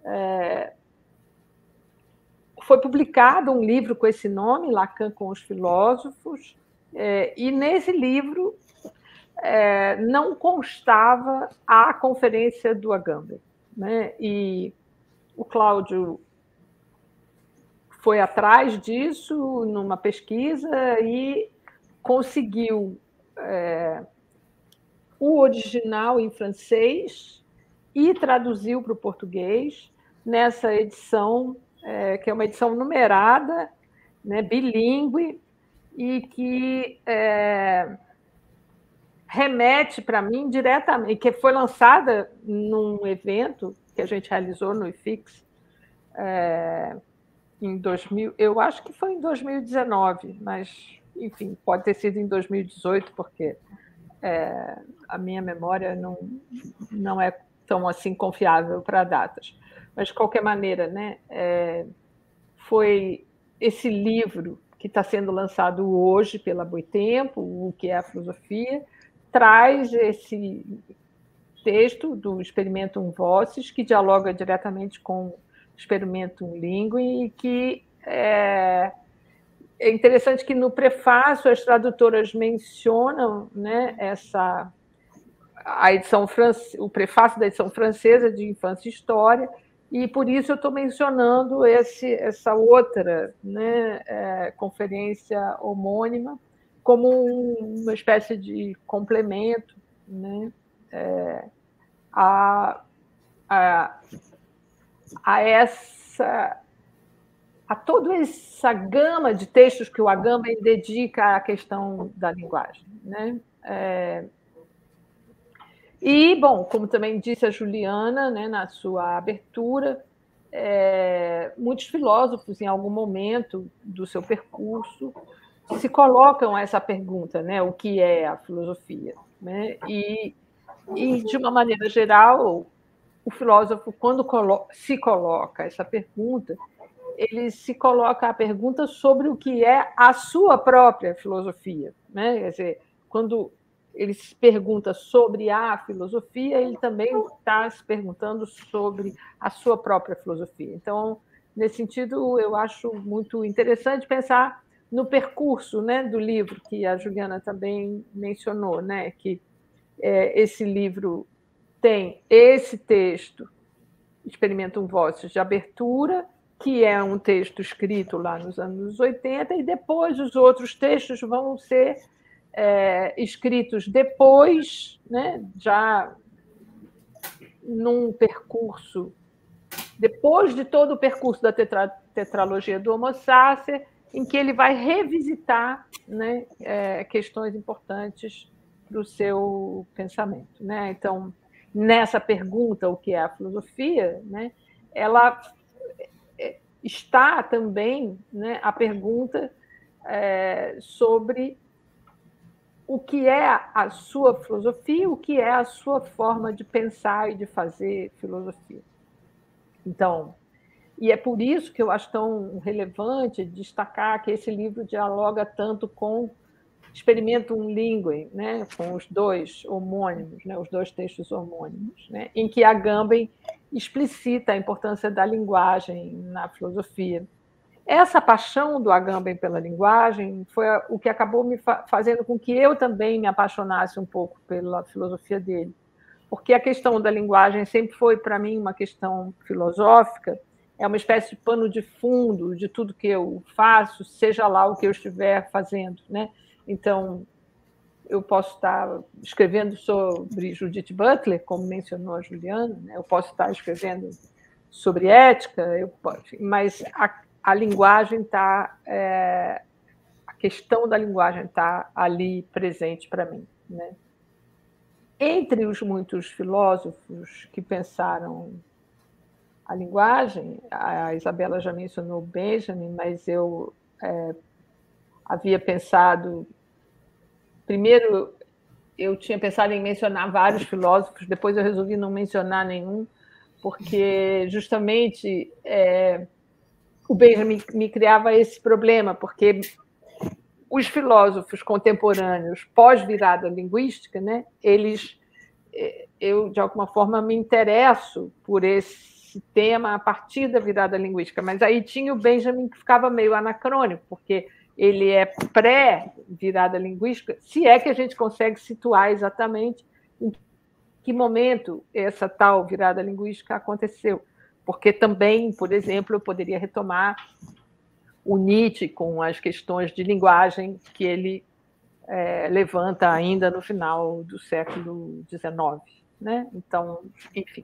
foi publicado um livro com esse nome, Lacan com os filósofos, e nesse livro não constava a conferência do Agamben, né? E o Cláudio foi atrás disso numa pesquisa e conseguiu o original em francês e traduziu para o português nessa edição, que é uma edição numerada, né, bilíngue, e que remete para mim diretamente, que foi lançada num evento que a gente realizou no IFIX em 2000, eu acho que foi em 2019, mas, enfim, pode ter sido em 2018, porque a minha memória não é tão assim confiável para datas. Mas, de qualquer maneira, né, foi esse livro que está sendo lançado hoje pela Boitempo, o que é a filosofia, traz esse texto do Experimentum Vocis, que dialoga diretamente com o Experimentum Linguae, e que é interessante que no prefácio as tradutoras mencionam, né, o prefácio da edição francesa de Infância e História, e por isso eu estou mencionando essa outra, né, conferência homônima como uma espécie de complemento, né, a toda essa gama de textos que o Agamben dedica à questão da linguagem, né? E, bom, como também disse a Juliana, né, na sua abertura, muitos filósofos, em algum momento do seu percurso, se colocam essa pergunta, né, o que é a filosofia? Né? E, de uma maneira geral, o filósofo, quando se coloca essa pergunta, ele se coloca a pergunta sobre o que é a sua própria filosofia. Né? Quer dizer, quando ele se pergunta sobre a filosofia, ele também está se perguntando sobre a sua própria filosofia. Então, nesse sentido, eu acho muito interessante pensar no percurso, né, do livro, que a Juliana também mencionou, né, que esse livro tem esse texto, Experimentum Vocis, de abertura, que é um texto escrito lá nos anos 80, e depois os outros textos vão ser escritos depois, né, já num percurso, depois de todo o percurso da tetralogia do Homo Sacer, em que ele vai revisitar, né, questões importantes para o seu pensamento. Né? Então, nessa pergunta, o que é a filosofia, né, ela está também, né, a pergunta sobre o que é a sua filosofia, o que é a sua forma de pensar e de fazer filosofia. Então, e é por isso que eu acho tão relevante destacar que esse livro dialoga tanto com Experimentum Linguae, né, com os dois homônimos, né, os dois textos homônimos, né, em que Agamben explicita a importância da linguagem na filosofia. Essa paixão do Agamben pela linguagem foi o que acabou me fazendo com que eu também me apaixonasse um pouco pela filosofia dele, porque a questão da linguagem sempre foi, para mim, uma questão filosófica, é uma espécie de pano de fundo de tudo que eu faço, seja lá o que eu estiver fazendo, né? Então, eu posso estar escrevendo sobre Judith Butler, como mencionou a Juliana, né? Eu posso estar escrevendo sobre ética, mas a linguagem está... a questão da linguagem está ali presente para mim, né? Entre os muitos filósofos que pensaram a linguagem, a Isabela já mencionou Benjamin, mas eu havia pensado... Primeiro, eu tinha pensado em mencionar vários filósofos, depois eu resolvi não mencionar nenhum, porque justamente o Benjamin me criava esse problema, porque os filósofos contemporâneos pós-virada linguística, né, eu, de alguma forma, me interesso por esse tema a partir da virada linguística, mas aí tinha o Benjamin que ficava meio anacrônico, porque ele é pré-virada linguística, se é que a gente consegue situar exatamente em que momento essa tal virada linguística aconteceu. Porque também, por exemplo, eu poderia retomar o Nietzsche com as questões de linguagem que ele levanta ainda no final do século XIX, né? Então, enfim...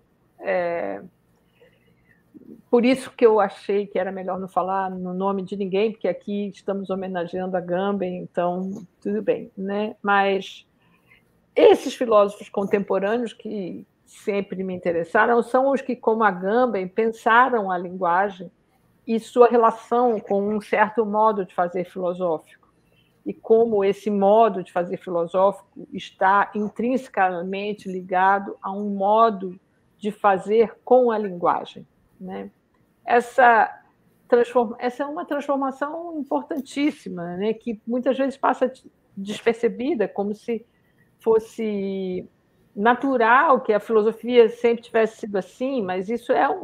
Por isso que eu achei que era melhor não falar no nome de ninguém, porque aqui estamos homenageando a Agamben, então tudo bem, né? Mas esses filósofos contemporâneos que sempre me interessaram são os que, como Agamben, pensaram a linguagem e sua relação com um certo modo de fazer filosófico, e como esse modo de fazer filosófico está intrinsecamente ligado a um modo de fazer com a linguagem, né? Essa é uma transformação importantíssima, né, que muitas vezes passa despercebida, como se fosse natural que a filosofia sempre tivesse sido assim, mas isso é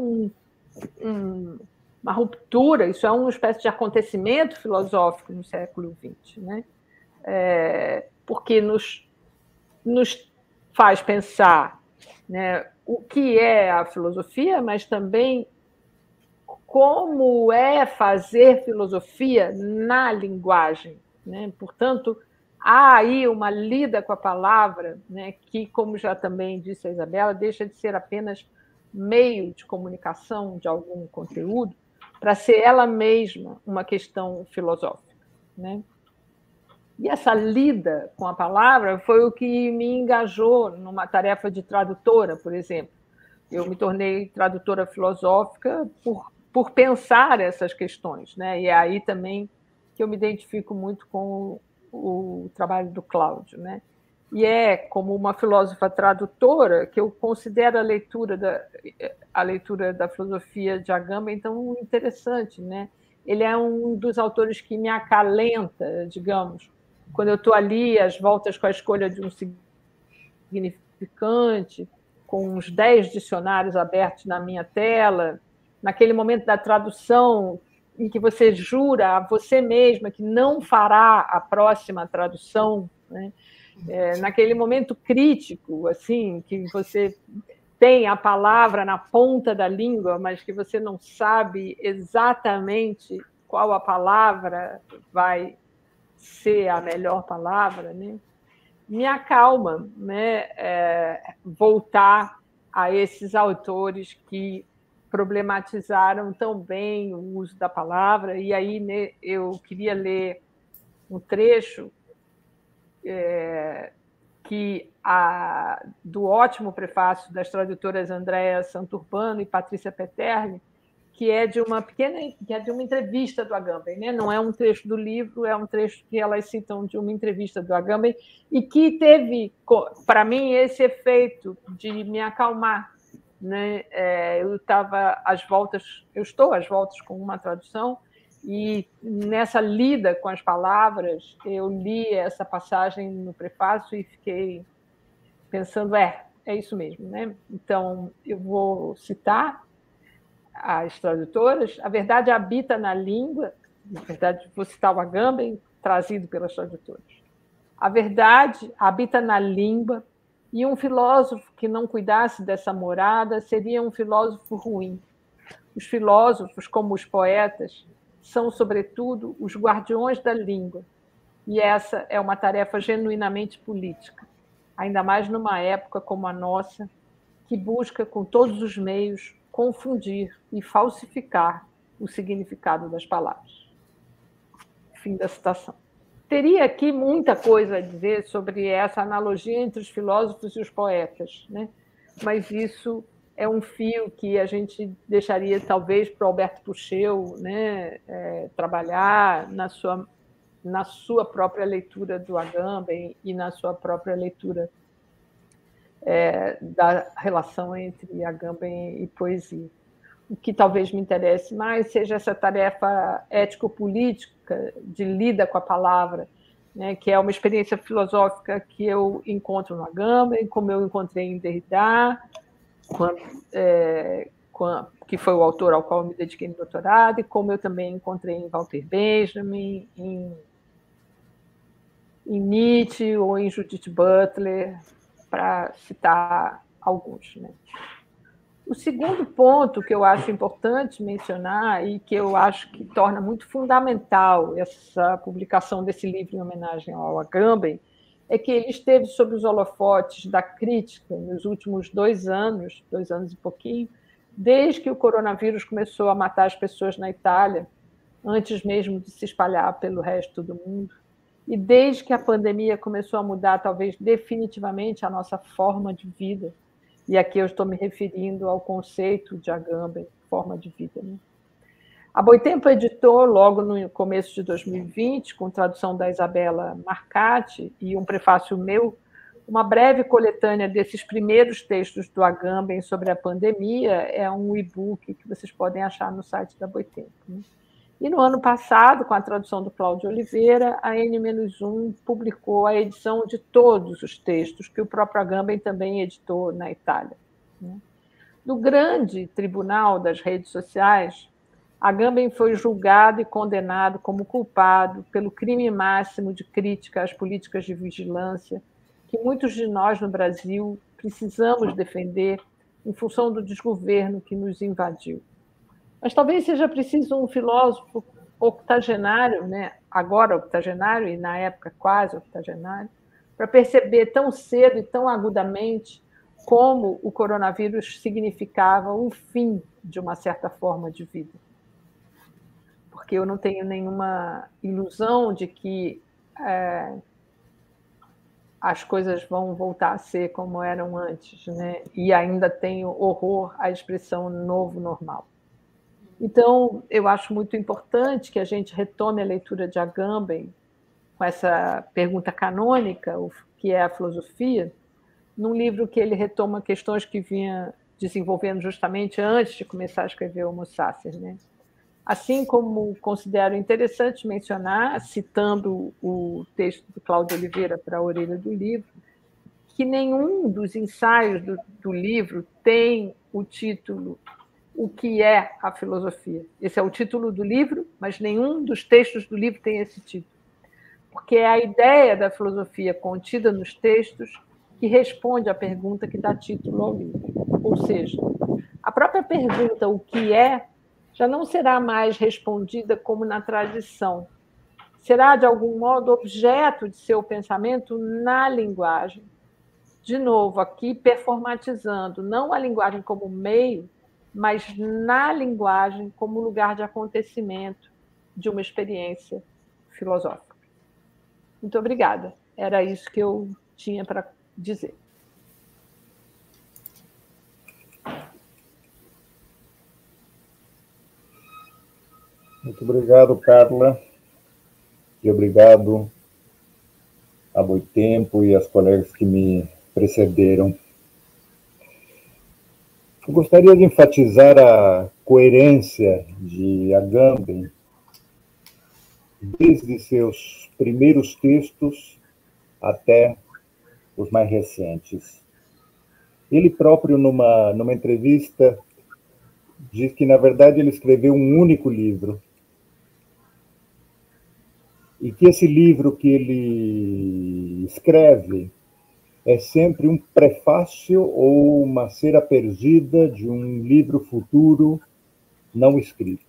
uma ruptura, isso é uma espécie de acontecimento filosófico no século XX, né? Porque nos faz pensar, né, o que é a filosofia, mas também como é fazer filosofia na linguagem, né? Portanto, há aí uma lida com a palavra, né, que, como já também disse a Isabela, deixa de ser apenas meio de comunicação de algum conteúdo para ser ela mesma uma questão filosófica, né? E essa lida com a palavra foi o que me engajou numa tarefa de tradutora, por exemplo. Eu me tornei tradutora filosófica por pensar essas questões, né? E é aí também que eu me identifico muito com o trabalho do Cláudio, né? E é como uma filósofa tradutora que eu considero a leitura da filosofia de Agamben tão interessante, né? Ele é um dos autores que me acalenta, digamos, quando eu estou ali, às voltas com a escolha de um significante, com uns 10 dicionários abertos na minha tela, naquele momento da tradução em que você jura a você mesma que não fará a próxima tradução, né? Naquele momento crítico, assim, que você tem a palavra na ponta da língua, mas que você não sabe exatamente qual a palavra vai ser a melhor palavra, né? Me acalma, né? Voltar a esses autores que problematizaram tão bem o uso da palavra. E aí, né, eu queria ler um trecho do ótimo prefácio das tradutoras Andréa Santurbano e Patrícia Peterli, que é de uma entrevista do Agamben, né? Não é um trecho do livro, é um trecho que elas citam de uma entrevista do Agamben, e que teve, para mim, esse efeito de me acalmar, né? Eu estou às voltas com uma tradução, E nessa lida com as palavras, eu li essa passagem no prefácio e fiquei pensando, é isso mesmo, né? Então, eu vou citar as tradutoras. A verdade habita na língua, na verdade, vou citar o Agamben, trazido pelas tradutoras. A verdade habita na língua, e um filósofo que não cuidasse dessa morada seria um filósofo ruim. Os filósofos, como os poetas, são, sobretudo, os guardiões da língua, e essa é uma tarefa genuinamente política, ainda mais numa época como a nossa, que busca, com todos os meios, confundir e falsificar o significado das palavras. Fim da citação. Teria aqui muita coisa a dizer sobre essa analogia entre os filósofos e os poetas, né? Mas isso é um fio que a gente deixaria, talvez, para o Alberto Pucheu, né? Trabalhar na sua própria leitura do Agamben e na sua própria leitura da relação entre Agamben e poesia. O que talvez me interesse mais seja essa tarefa ético-política de lida com a palavra, né, que é uma experiência filosófica que eu encontro no Agamben, como eu encontrei em Derrida, que foi o autor ao qual eu me dediquei no doutorado, e como eu também encontrei em Walter Benjamin, em Nietzsche ou em Judith Butler, para citar alguns, né? O segundo ponto que eu acho importante mencionar e que eu acho que torna muito fundamental essa publicação desse livro em homenagem ao Agamben é que ele esteve sob os holofotes da crítica nos últimos 2 anos e pouquinho, desde que o coronavírus começou a matar as pessoas na Itália, antes mesmo de se espalhar pelo resto do mundo, e desde que a pandemia começou a mudar, talvez definitivamente, a nossa forma de vida. E aqui eu estou me referindo ao conceito de Agamben, forma de vida, né? A Boitempo editou, logo no começo de 2020, com tradução da Isabela Marcati e um prefácio meu, uma breve coletânea desses primeiros textos do Agamben sobre a pandemia. É um e-book que vocês podem achar no site da Boitempo, né? E no ano passado, com a tradução do Cláudio Oliveira, a N-1 publicou a edição de todos os textos que o próprio Agamben também editou na Itália. No grande tribunal das redes sociais, Agamben foi julgado e condenado como culpado pelo crime máximo de crítica às políticas de vigilância que muitos de nós no Brasil precisamos defender em função do desgoverno que nos invadiu. Mas talvez seja preciso um filósofo octogenário, né? Agora octogenário e na época quase octogenário, para perceber tão cedo e tão agudamente como o coronavírus significava o fim de uma certa forma de vida. Porque eu não tenho nenhuma ilusão de que as coisas vão voltar a ser como eram antes, né? E ainda tenho horror à expressão novo normal. Então, eu acho muito importante que a gente retome a leitura de Agamben com essa pergunta canônica, o que é a filosofia, num livro que ele retoma questões que vinha desenvolvendo justamente antes de começar a escrever Homo Sapiens, né? Assim como considero interessante mencionar, citando o texto do Cláudio Oliveira para a orelha do livro, que nenhum dos ensaios do livro tem o título O que é a filosofia. Esse é o título do livro, mas nenhum dos textos do livro tem esse título. Porque é a ideia da filosofia contida nos textos que responde à pergunta que dá título ao livro. Ou seja, a própria pergunta, o que é, já não será mais respondida como na tradição. Será, de algum modo, objeto de seu pensamento na linguagem. De novo, aqui performatizando, não a linguagem como meio, mas na linguagem como lugar de acontecimento de uma experiência filosófica. Muito obrigada. Era isso que eu tinha para dizer. Muito obrigado, Carla. E obrigado a Boitempo e as colegas que me precederam. Eu gostaria de enfatizar a coerência de Agamben desde seus primeiros textos até os mais recentes. Ele próprio, numa entrevista, diz que, na verdade, ele escreveu um único livro. E que esse livro que ele escreve é sempre um prefácio ou uma cera perdida de um livro futuro não escrito.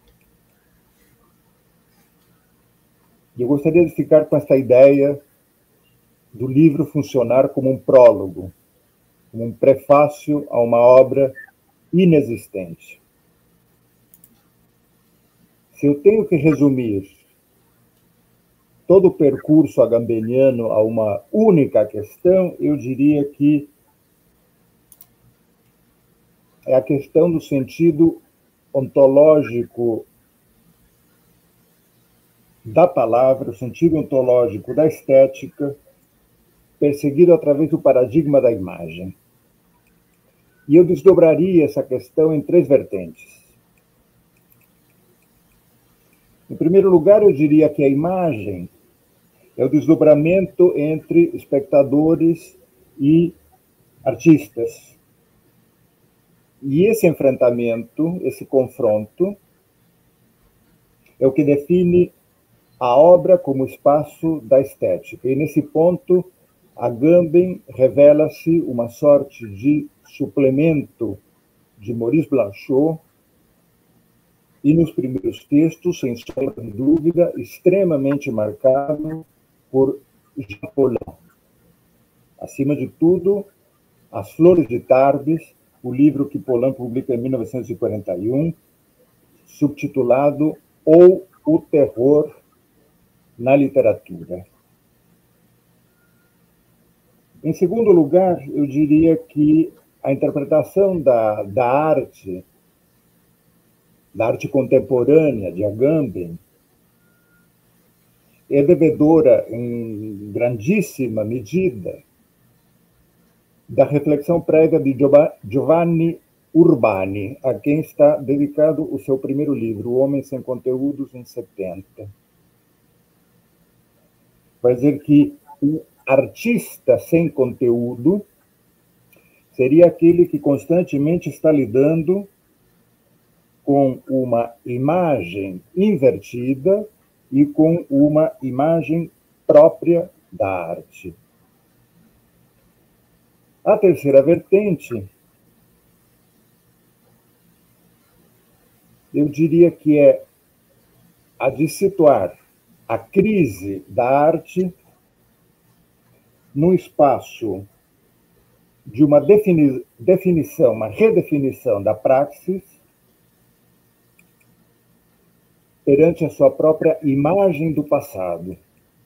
E eu gostaria de ficar com essa ideia do livro funcionar como um prólogo, como um prefácio a uma obra inexistente. Se eu tenho que resumir todo o percurso agambeniano a uma única questão, eu diria que é a questão do sentido ontológico da palavra, o sentido ontológico da estética, perseguido através do paradigma da imagem. E eu desdobraria essa questão em 3 vertentes. Em primeiro lugar, eu diria que a imagem é o desdobramento entre espectadores e artistas. E esse enfrentamento, esse confronto, é o que define a obra como espaço da estética. E nesse ponto, Agamben revela-se uma sorte de suplemento de Maurice Blanchot e, nos primeiros textos, sem sombra de dúvida, extremamente marcado por Jean Paulhan. Acima de tudo, As Flores de Tarbes, o livro que Paulhan publica em 1941, subtitulado Ou o Terror na Literatura. Em segundo lugar, eu diria que a interpretação da arte contemporânea de Agamben, é devedora, em grandíssima medida, da reflexão prévia de Giovanni Urbani, a quem está dedicado o seu primeiro livro, O Homem Sem Conteúdos, em 70. Vai dizer que o artista sem conteúdo seria aquele que constantemente está lidando com uma imagem invertida e com uma imagem própria da arte. A terceira vertente, eu diria que é a de situar a crise da arte no espaço de uma definição, uma redefinição da praxis perante a sua própria imagem do passado.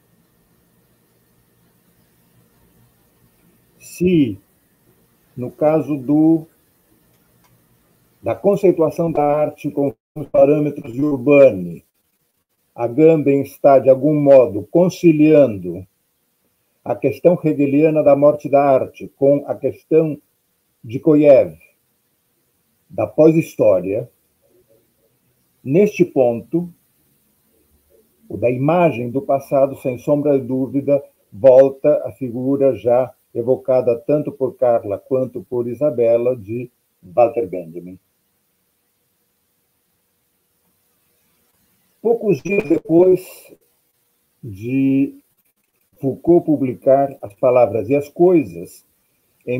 Se, no caso da conceituação da arte com os parâmetros de Urbani, Agamben está, de algum modo, conciliando a questão hegeliana da morte da arte com a questão de Kojev, da pós-história. Neste ponto, o da imagem do passado, sem sombra de dúvida, volta à figura já evocada tanto por Carla quanto por Isabela, de Walter Benjamin. Poucos dias depois de Foucault publicar As Palavras e as Coisas, em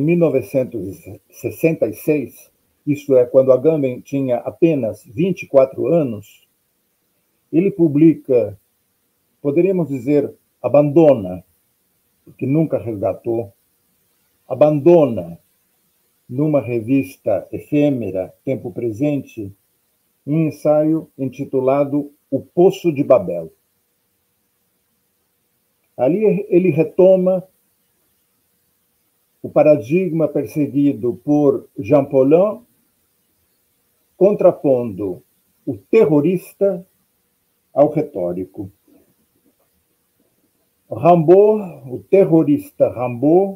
1966, isto é, quando Agamben tinha apenas 24 anos, ele publica, poderíamos dizer, abandona, porque nunca resgatou, abandona, numa revista efêmera, Tempo Presente, um ensaio intitulado O Poço de Babel. Ali ele retoma o paradigma perseguido por Jean Paulhan, contrapondo o terrorista ao retórico. Rimbaud, o terrorista Rimbaud,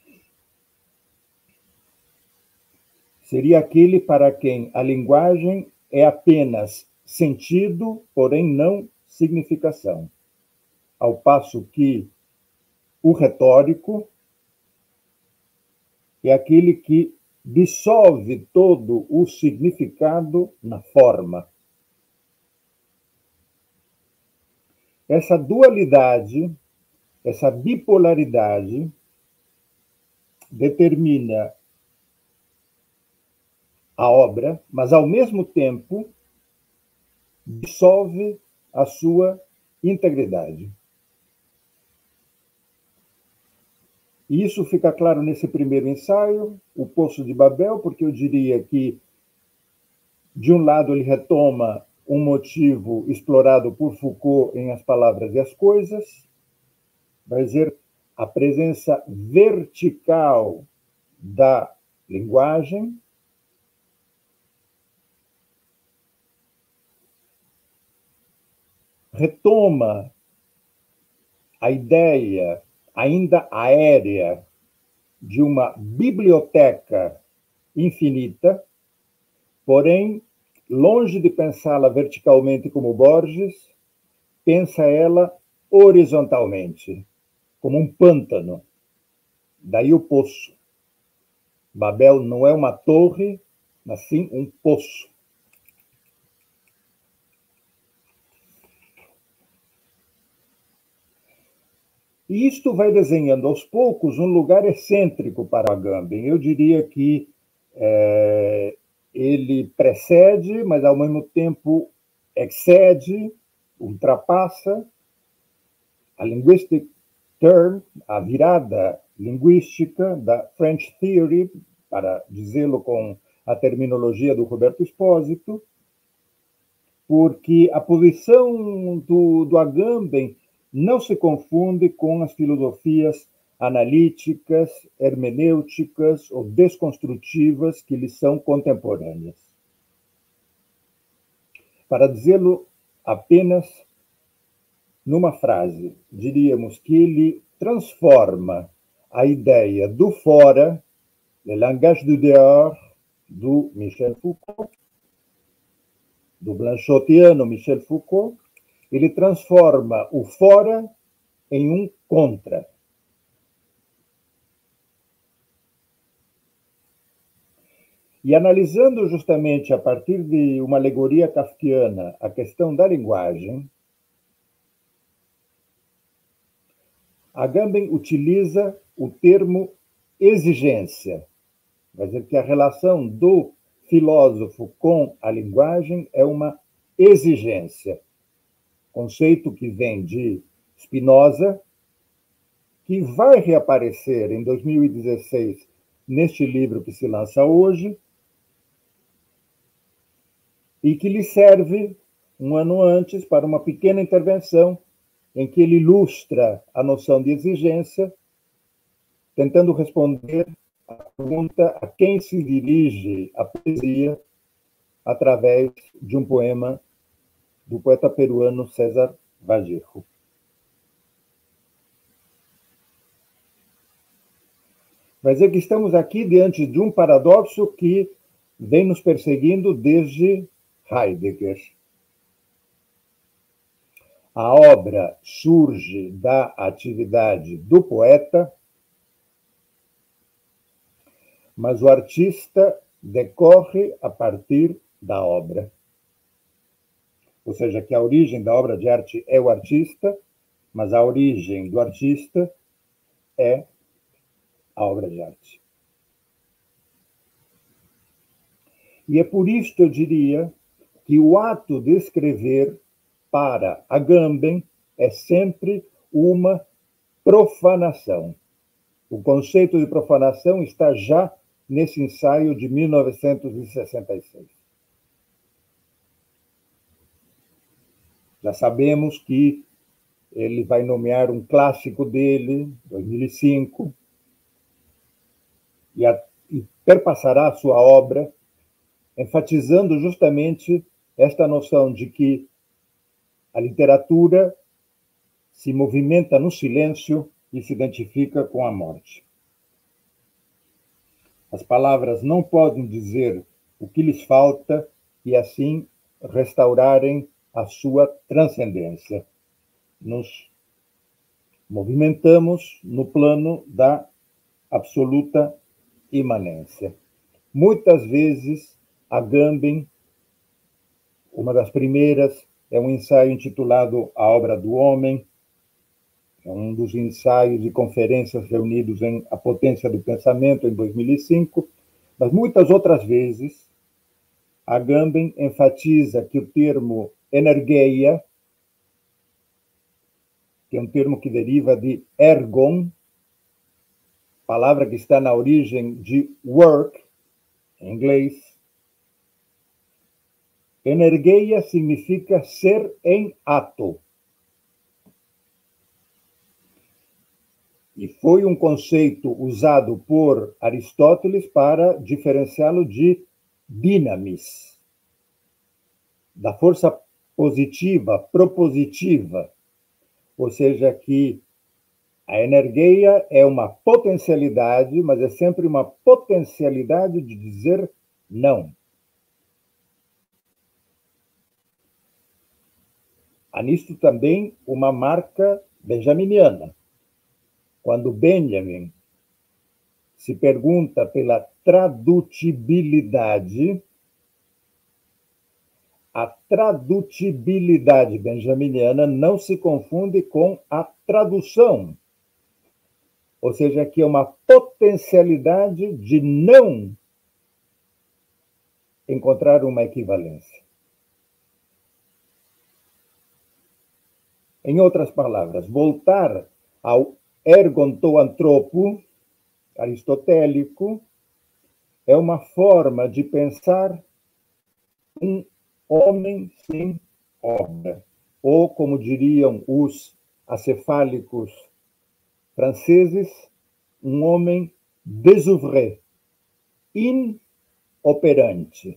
seria aquele para quem a linguagem é apenas sentido, porém não significação, ao passo que o retórico é aquele que dissolve todo o significado na forma. Essa dualidade, essa bipolaridade, determina a obra, mas, ao mesmo tempo, dissolve a sua integridade. E isso fica claro nesse primeiro ensaio, O Poço de Babel, porque eu diria que, de um lado, ele retoma um motivo explorado por Foucault em As Palavras e as Coisas, vai dizer a presença vertical da linguagem, retoma a ideia ainda aérea de uma biblioteca infinita, porém, longe de pensá-la verticalmente como Borges, pensa ela horizontalmente, como um pântano. Daí o poço. Babel não é uma torre, mas sim um poço. E isto vai desenhando aos poucos um lugar excêntrico para Agamben. Eu diria que ele precede, mas ao mesmo tempo excede, ultrapassa a linguistic turn, a virada linguística da French Theory, para dizê-lo com a terminologia do Roberto Espósito, porque a posição do Agamben não se confunde com as filosofias analíticas, hermenêuticas ou desconstrutivas que lhe são contemporâneas. Para dizê-lo apenas numa frase, diríamos que ele transforma a ideia do fora, le langage du dehors, do Michel Foucault, do Blanchotiano Michel Foucault, ele transforma o fora em um contra. E analisando justamente a partir de uma alegoria kafkiana a questão da linguagem, Agamben utiliza o termo exigência. Vai dizer que a relação do filósofo com a linguagem é uma exigência. Conceito que vem de Spinoza, que vai reaparecer em 2016 neste livro que se lança hoje, e que lhe serve, um ano antes, para uma pequena intervenção em que ele ilustra a noção de exigência, tentando responder à pergunta a quem se dirige a poesia através de um poema do poeta peruano César Vallejo. Vai dizer que estamos aqui diante de um paradoxo que vem nos perseguindo desde Heidegger. A obra surge da atividade do poeta, mas o artista decorre a partir da obra. Ou seja, que a origem da obra de arte é o artista, mas a origem do artista é a obra de arte. E é por isto, eu diria, que o ato de escrever para Agamben é sempre uma profanação. O conceito de profanação está já nesse ensaio de 1966. Já sabemos que ele vai nomear um clássico dele, 2005, e perpassará a sua obra enfatizando justamente esta noção de que a literatura se movimenta no silêncio e se identifica com a morte. As palavras não podem dizer o que lhes falta e, assim, restaurarem a sua transcendência. Nos movimentamos no plano da absoluta imanência. Muitas vezes, Agamben, uma das primeiras, é um ensaio intitulado A Obra do Homem, é um dos ensaios e conferências reunidos em A Potência do Pensamento, em 2005, mas muitas outras vezes, Agamben enfatiza que o termo energeia, que é um termo que deriva de ergon, palavra que está na origem de work, em inglês. Energeia significa ser em ato. E foi um conceito usado por Aristóteles para diferenciá-lo de dinamis, da força positiva, propositiva, ou seja, que a energeia é uma potencialidade, mas é sempre uma potencialidade de dizer não. Há nisto também uma marca benjaminiana. Quando Benjamin se pergunta pela tradutibilidade, a tradutibilidade benjaminiana não se confunde com a tradução. Ou seja, que é uma potencialidade de não encontrar uma equivalência. Em outras palavras, voltar ao ergontoantropo aristotélico é uma forma de pensar um homem sem obra, ou, como diriam os acefálicos franceses, um homem désœuvré, inoperante.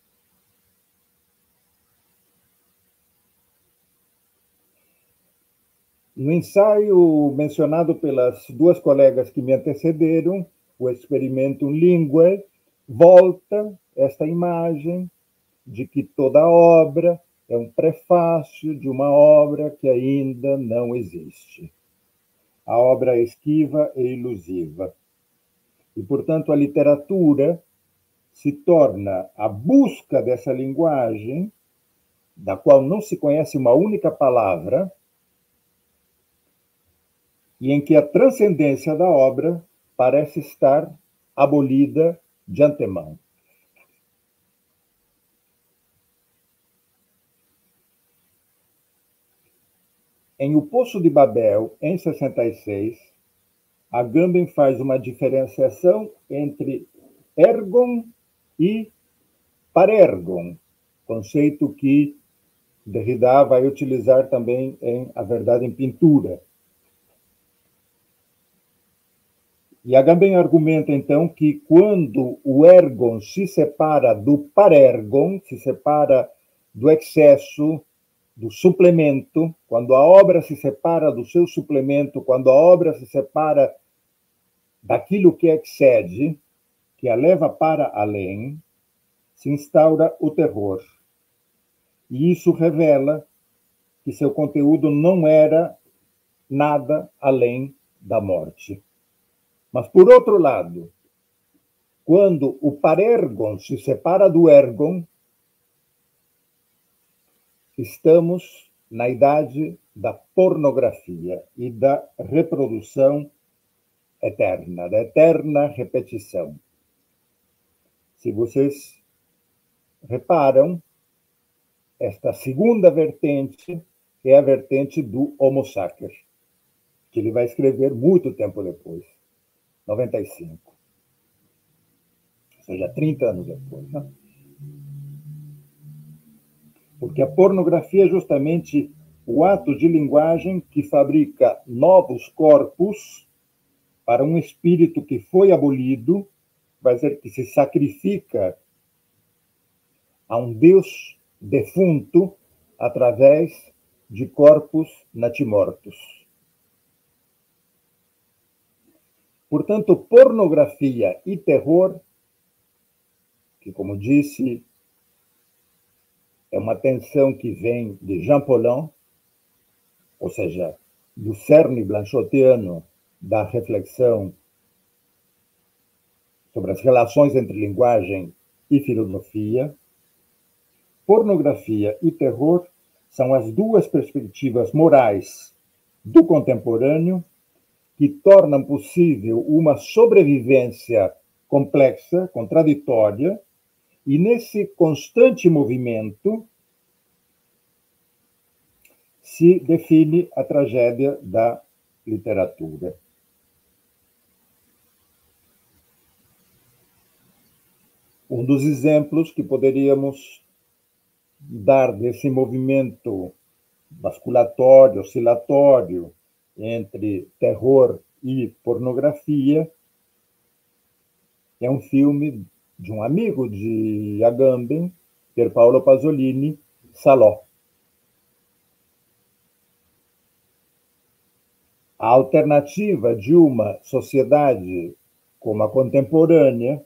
No ensaio mencionado pelas duas colegas que me antecederam, o Experimentum Linguae, volta esta imagem de que toda obra é um prefácio de uma obra que ainda não existe. A obra é esquiva e ilusiva. E, portanto, a literatura se torna a busca dessa linguagem, da qual não se conhece uma única palavra, e em que a transcendência da obra parece estar abolida de antemão. Em O Poço de Babel, em 66, Agamben faz uma diferenciação entre ergon e parergon, conceito que Derrida vai utilizar também em A Verdade em Pintura. E Agamben argumenta, então, que quando o ergon se separa do parergon, se separa do excesso, do suplemento, quando a obra se separa do seu suplemento, quando a obra se separa daquilo que excede, que a leva para além, se instaura o terror. E isso revela que seu conteúdo não era nada além da morte. Mas, por outro lado, quando o parergon se separa do ergon, estamos na idade da pornografia e da reprodução eterna, da eterna repetição. Se vocês reparam, esta segunda vertente é a vertente do Homo Sacer, que ele vai escrever muito tempo depois. 95. Ou seja, 30 anos depois. Né? Porque a pornografia é justamente o ato de linguagem que fabrica novos corpos para um espírito que foi abolido, vai dizer que se sacrifica a um Deus defunto através de corpos natimortos. Portanto, pornografia e terror, que, como disse é uma tensão que vem de Jean Paulhan, ou seja, do cerne blanchotiano da reflexão sobre as relações entre linguagem e filosofia. Pornografia e terror são as duas perspectivas morais do contemporâneo que tornam possível uma sobrevivência complexa, contraditória, e nesse constante movimento se define a tragédia da literatura. Um dos exemplos que poderíamos dar desse movimento basculatório, oscilatório entre terror e pornografia é um filme de um amigo de Agamben, Pier Paolo Pasolini, Salò. A alternativa de uma sociedade como a contemporânea,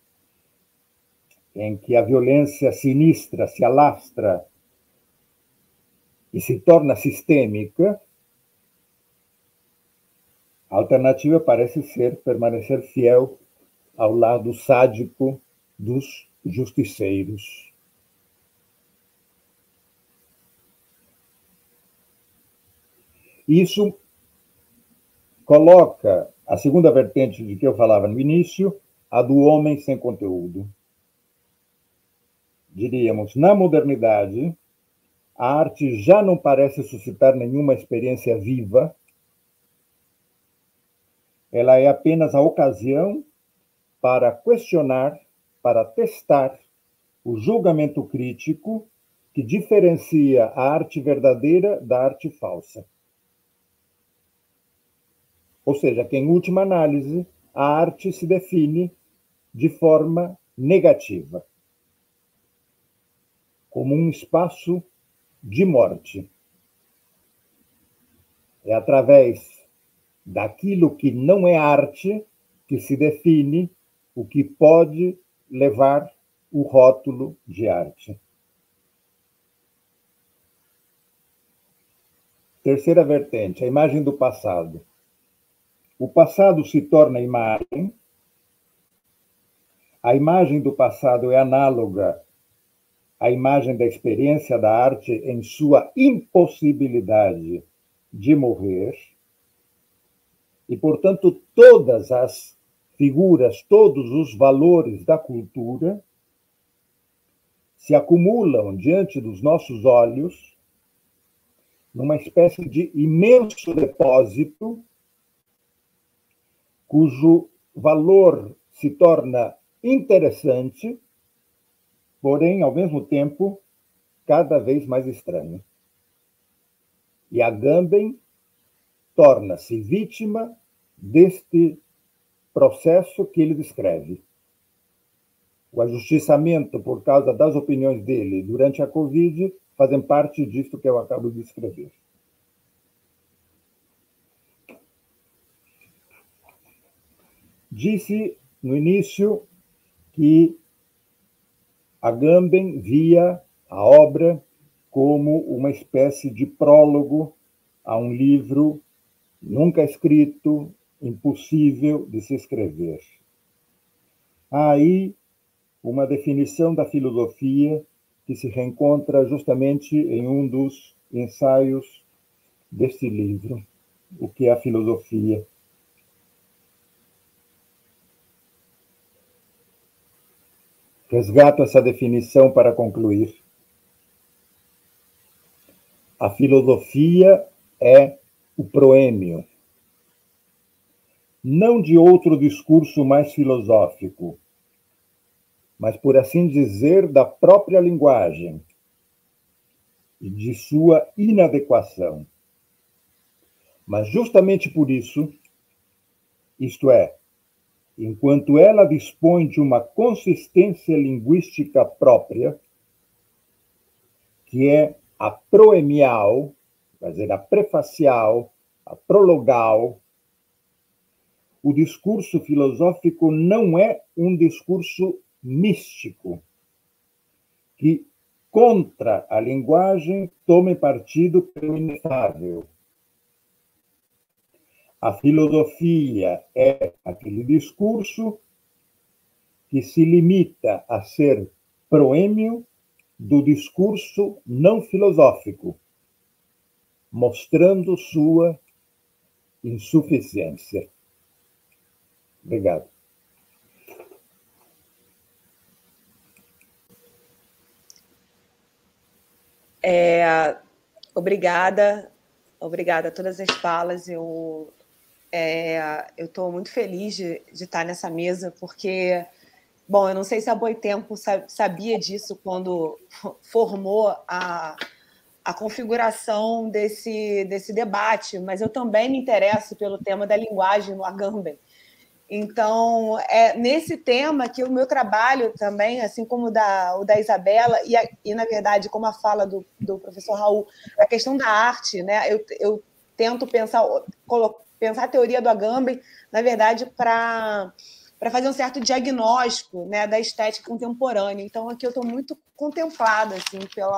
em que a violência sinistra se alastra e se torna sistêmica, a alternativa parece ser permanecer fiel ao lado sádico dos justiceiros. Isso coloca a segunda vertente de que eu falava no início, a do homem sem conteúdo. Diríamos, na modernidade, a arte já não parece suscitar nenhuma experiência viva, ela é apenas a ocasião para questionar, para testar o julgamento crítico que diferencia a arte verdadeira da arte falsa. Ou seja, que, em última análise, a arte se define de forma negativa, como um espaço de morte. É através daquilo que não é arte que se define o que pode levar o rótulo de arte. Terceira vertente, a imagem do passado. O passado se torna imagem. A imagem do passado é análoga à imagem da experiência da arte em sua impossibilidade de morrer. E, portanto, todas as figuras, todos os valores da cultura se acumulam diante dos nossos olhos numa espécie de imenso depósito cujo valor se torna interessante, porém, ao mesmo tempo, cada vez mais estranho. E Agamben torna-se vítima deste processo que ele descreve. O ajustiçamento por causa das opiniões dele durante a Covid fazem parte disso que eu acabo de escrever. Disse no início que Agamben via a obra como uma espécie de prólogo a um livro nunca escrito, impossível de se escrever. Há aí uma definição da filosofia que se reencontra justamente em um dos ensaios deste livro, O que é a Filosofia. Resgato essa definição para concluir. A filosofia é o proêmio, não de outro discurso mais filosófico, mas, por assim dizer, da própria linguagem e de sua inadequação. Mas, justamente por isso, isto é, enquanto ela dispõe de uma consistência linguística própria, que é a proemial, quer dizer, a prefacial, a prologal, o discurso filosófico não é um discurso místico, que contra a linguagem tome partido pelo inefável. A filosofia é aquele discurso que se limita a ser proêmio do discurso não filosófico, mostrando sua insuficiência. Obrigado. Obrigada a todas as falas. Eu estou muito feliz de estar nessa mesa, porque, bom, eu não sei se a Boitempo sabia disso quando formou a configuração desse debate, mas eu também me interesso pelo tema da linguagem no Agamben. Então, é nesse tema que o meu trabalho também, assim como o da Isabela, e na verdade, como a fala do professor Raul, a questão da arte, né? Eu tento pensar a teoria do Agamben, na verdade, para fazer um certo diagnóstico, né, da estética contemporânea. Então, aqui eu estou muito contemplada assim,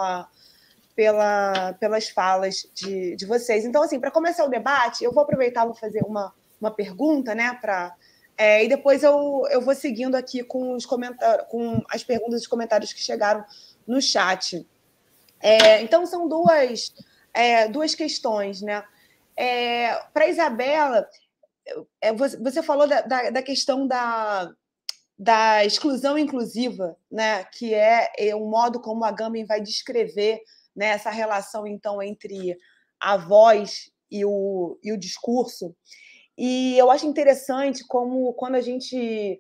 pelas falas de vocês. Então, assim, para começar o debate, eu vou aproveitar e vou fazer uma pergunta, né, e depois eu vou seguindo aqui com com as perguntas e os comentários que chegaram no chat. Então, são duas questões, né? Para a Isabela, você falou da questão da exclusão inclusiva, né? Que é o modo como a Agamben vai descrever, né, essa relação, então, entre a voz e o discurso. E eu acho interessante como, quando a gente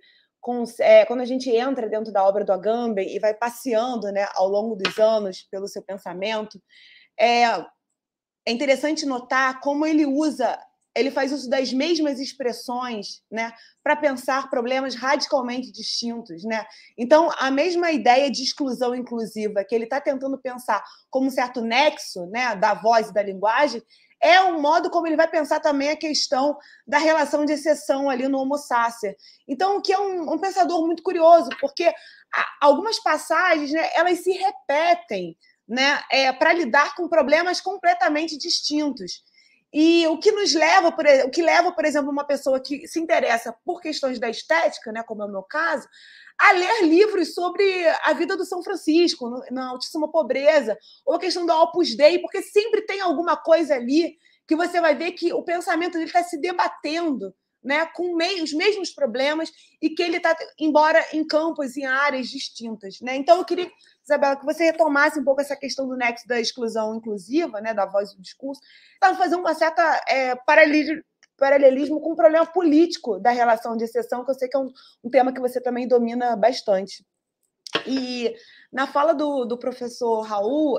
entra dentro da obra do Agamben e vai passeando, né, ao longo dos anos pelo seu pensamento, é interessante notar como ele faz uso das mesmas expressões, né, para pensar problemas radicalmente distintos, né? Então, a mesma ideia de exclusão inclusiva que ele está tentando pensar como um certo nexo, né, da voz e da linguagem, é um modo como ele vai pensar também a questão da relação de exceção ali no Homo Sacer. Então, o que é um pensador muito curioso, porque algumas passagens, né, elas se repetem, né, para lidar com problemas completamente distintos. E o que leva, por exemplo, uma pessoa que se interessa por questões da estética, né, como é o meu caso, a ler livros sobre a vida do São Francisco, na altíssima pobreza, ou a questão do Opus Dei, porque sempre tem alguma coisa ali que você vai ver que o pensamento dele está se debatendo, né, com os mesmos problemas, e que ele está, embora em campos, em áreas distintas, né? Então, eu queria, Isabela, que você retomasse um pouco essa questão do nexo da exclusão inclusiva, né, da voz e do discurso, para fazer uma certa paralelismo com o problema político da relação de exceção, que eu sei que é um tema que você também domina bastante. E na fala do professor Raul,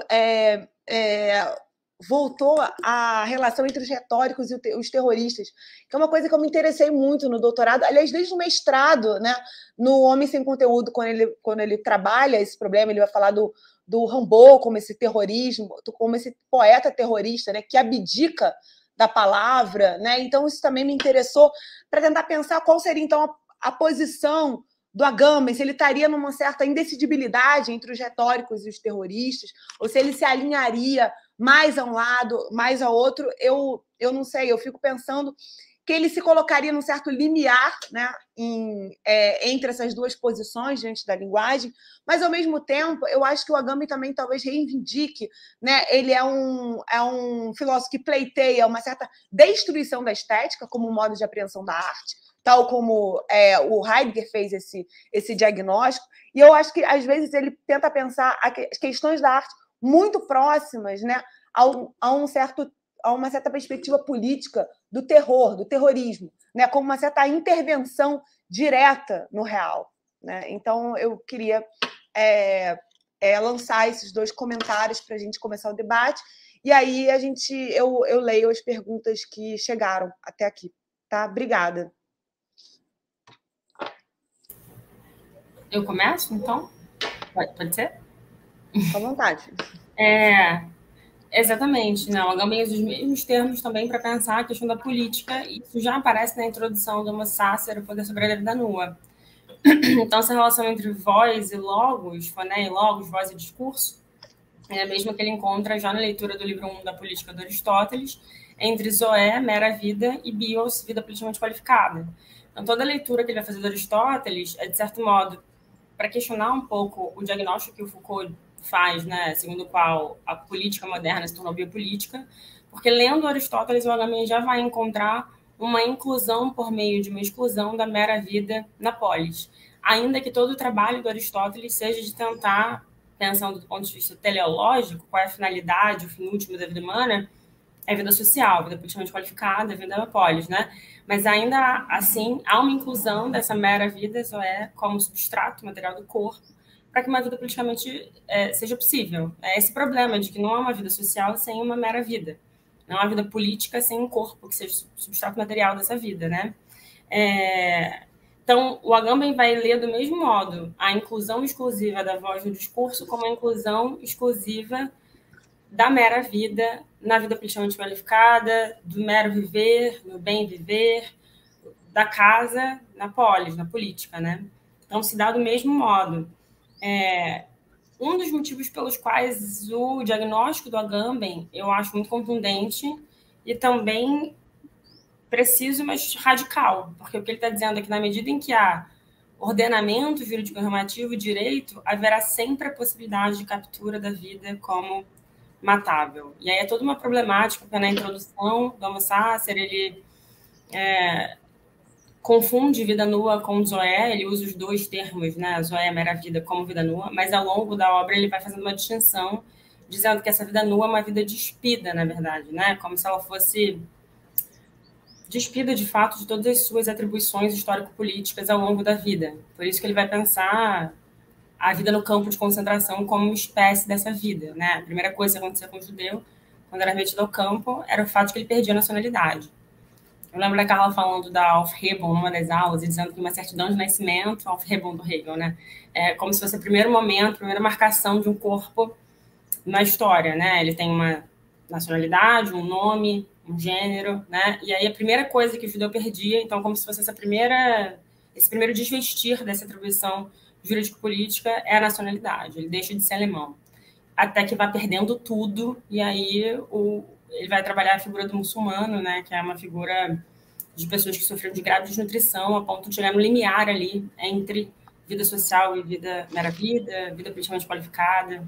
voltou a relação entre os retóricos e os terroristas, que é uma coisa que eu me interessei muito no doutorado, aliás, desde o mestrado, né, no Homem Sem Conteúdo, quando ele trabalha esse problema, ele vai falar do Rimbaud como esse terrorismo, como esse poeta terrorista, né, que abdica da palavra, né? Então, isso também me interessou para tentar pensar qual seria, então, a posição do Agamben, se ele estaria numa certa indecidibilidade entre os retóricos e os terroristas, ou se ele se alinharia mais a um lado, mais ao outro. Eu não sei, eu fico pensando que ele se colocaria num certo limiar, né, entre essas duas posições diante da linguagem, mas, ao mesmo tempo, eu acho que o Agamben também talvez reivindique, né, ele é um filósofo que pleiteia uma certa destruição da estética como um modo de apreensão da arte, tal como o Heidegger fez esse diagnóstico, e eu acho que, às vezes, ele tenta pensar as questões da arte muito próximas, né, a uma certa perspectiva política do terror, do terrorismo, né, como uma certa intervenção direta no real, né? Então, eu queria lançar esses dois comentários para a gente começar o debate, e aí eu leio as perguntas que chegaram até aqui. Tá? Obrigada. Eu começo, então? Pode ser? À vontade. Exatamente, não. O Agamben usa os mesmos termos também para pensar a questão da política, e isso já aparece na introdução do Homo Sacer, o poder sobre a vida nua. Então, essa relação entre voz e logos, foné e logos, voz e discurso, é a mesma que ele encontra já na leitura do livro 1 da Política de Aristóteles, entre Zoé, mera vida, e bios, vida politicamente qualificada. Então, toda a leitura que ele vai fazer do Aristóteles é, de certo modo, para questionar um pouco o diagnóstico que o Foucault faz, né, segundo o qual a política moderna se tornou biopolítica, porque lendo Aristóteles, o Agamben já vai encontrar uma inclusão por meio de uma exclusão da mera vida na polis. Ainda que todo o trabalho do Aristóteles seja de tentar, pensando do ponto de vista teleológico, qual é a finalidade, o fim último da vida humana, é a vida social, a vida politicamente qualificada, a vida na polis, né? Mas ainda assim, há uma inclusão dessa mera vida, isso é, como substrato material do corpo, para que uma vida politicamente seja possível. É esse problema de que não há uma vida social sem uma mera vida. Não há vida política sem um corpo que seja substrato material dessa vida, né? Então, o Agamben vai ler do mesmo modo a inclusão exclusiva da voz no discurso como a inclusão exclusiva da mera vida, na vida politicamente qualificada, do mero viver, no bem viver, da casa, na polis, na política, né? Então, se dá do mesmo modo. Um dos motivos pelos quais o diagnóstico do Agamben eu acho muito contundente e também preciso, mas radical, porque o que ele está dizendo é que na medida em que há ordenamento jurídico normativo, direito, haverá sempre a possibilidade de captura da vida como matável. E aí é toda uma problemática, porque na introdução do Homo Sacer, ele confunde vida nua com Zoé, ele usa os dois termos, né, Zoé, mera vida, como vida nua, mas ao longo da obra ele vai fazendo uma distinção, dizendo que essa vida nua é uma vida despida, na verdade, né, como se ela fosse despida, de fato, de todas as suas atribuições histórico-políticas ao longo da vida. Por isso que ele vai pensar a vida no campo de concentração como uma espécie dessa vida, né? A primeira coisa que acontecia com o judeu, quando era metido ao campo, era o fato de que ele perdia a nacionalidade. Eu lembro da Carla falando da Aufhebung numa das aulas e dizendo que uma certidão de nascimento, Aufhebung do Hegel, né? É como se fosse o primeiro momento, a primeira marcação de um corpo na história, né? Ele tem uma nacionalidade, um nome, um gênero, né? E aí a primeira coisa que o judeu perdia, então como se fosse esse primeiro desvestir dessa atribuição jurídico-política é a nacionalidade, ele deixa de ser alemão, até que vai perdendo tudo, e aí ele vai trabalhar a figura do muçulmano, né, que é uma figura de pessoas que sofreram de grave desnutrição, a ponto de chegar no limiar ali, entre vida social e vida mera vida, vida politicamente qualificada,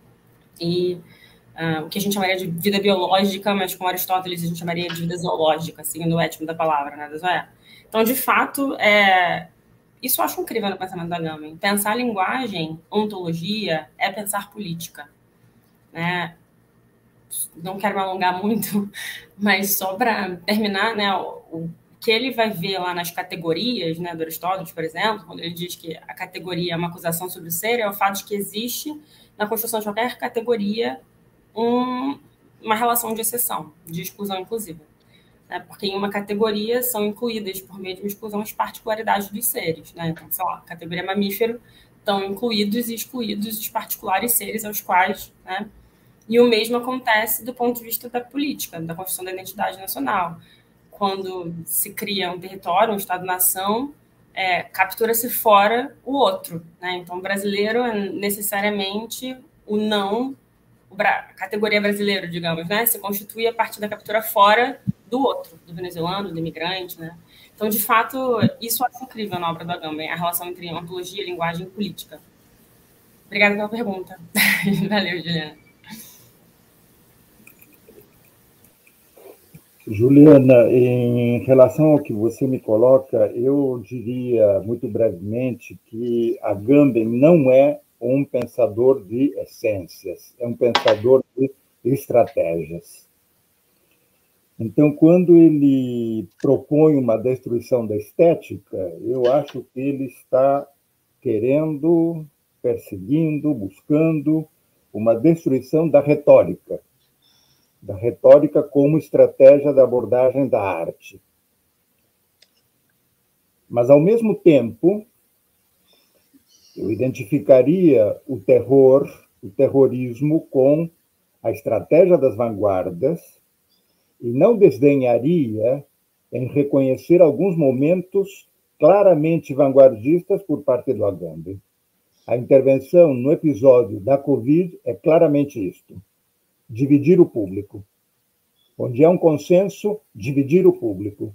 e o que a gente chamaria de vida biológica, mas com Aristóteles a gente chamaria de vida zoológica, seguindo o étimo da palavra, né, da Zoé. Então, de fato, isso eu acho incrível no pensamento da Agamben. Pensar linguagem, ontologia, é pensar política. Né? Não quero me alongar muito, mas só para terminar, né, o que ele vai ver lá nas categorias, né, do Aristóteles, por exemplo, quando ele diz que a categoria é uma acusação sobre o ser, é o fato de que existe, na construção de qualquer categoria, uma relação de exceção, de exclusão inclusiva. Né? Porque em uma categoria são incluídas, por meio de uma exclusão, as particularidades dos seres. Né? Então, sei lá, categoria mamífero, estão incluídos e excluídos os particulares seres aos quais... Né? E o mesmo acontece do ponto de vista da política, da construção da identidade nacional. Quando se cria um território, um Estado-nação, captura-se fora o outro. Né? Então, o brasileiro é necessariamente o não... A categoria brasileiro, digamos, né? Se constitui a partir da captura fora do outro, do venezuelano, do imigrante, né? Então, de fato, isso eu acho incrível na obra do Agamben, a relação entre ontologia, linguagem e política. Obrigada pela pergunta. Valeu, Juliana. Juliana, em relação ao que você me coloca, eu diria muito brevemente que Agamben não é um pensador de essências, é um pensador de estratégias. Então, quando ele propõe uma destruição da estética, eu acho que ele está querendo, perseguindo, buscando uma destruição da retórica como estratégia da abordagem da arte. Mas, ao mesmo tempo, eu identificaria o terrorismo com a estratégia das vanguardas e não desdenharia em reconhecer alguns momentos claramente vanguardistas por parte do Agamben. A intervenção no episódio da Covid é claramente isto: dividir o público. Onde há um consenso, dividir o público.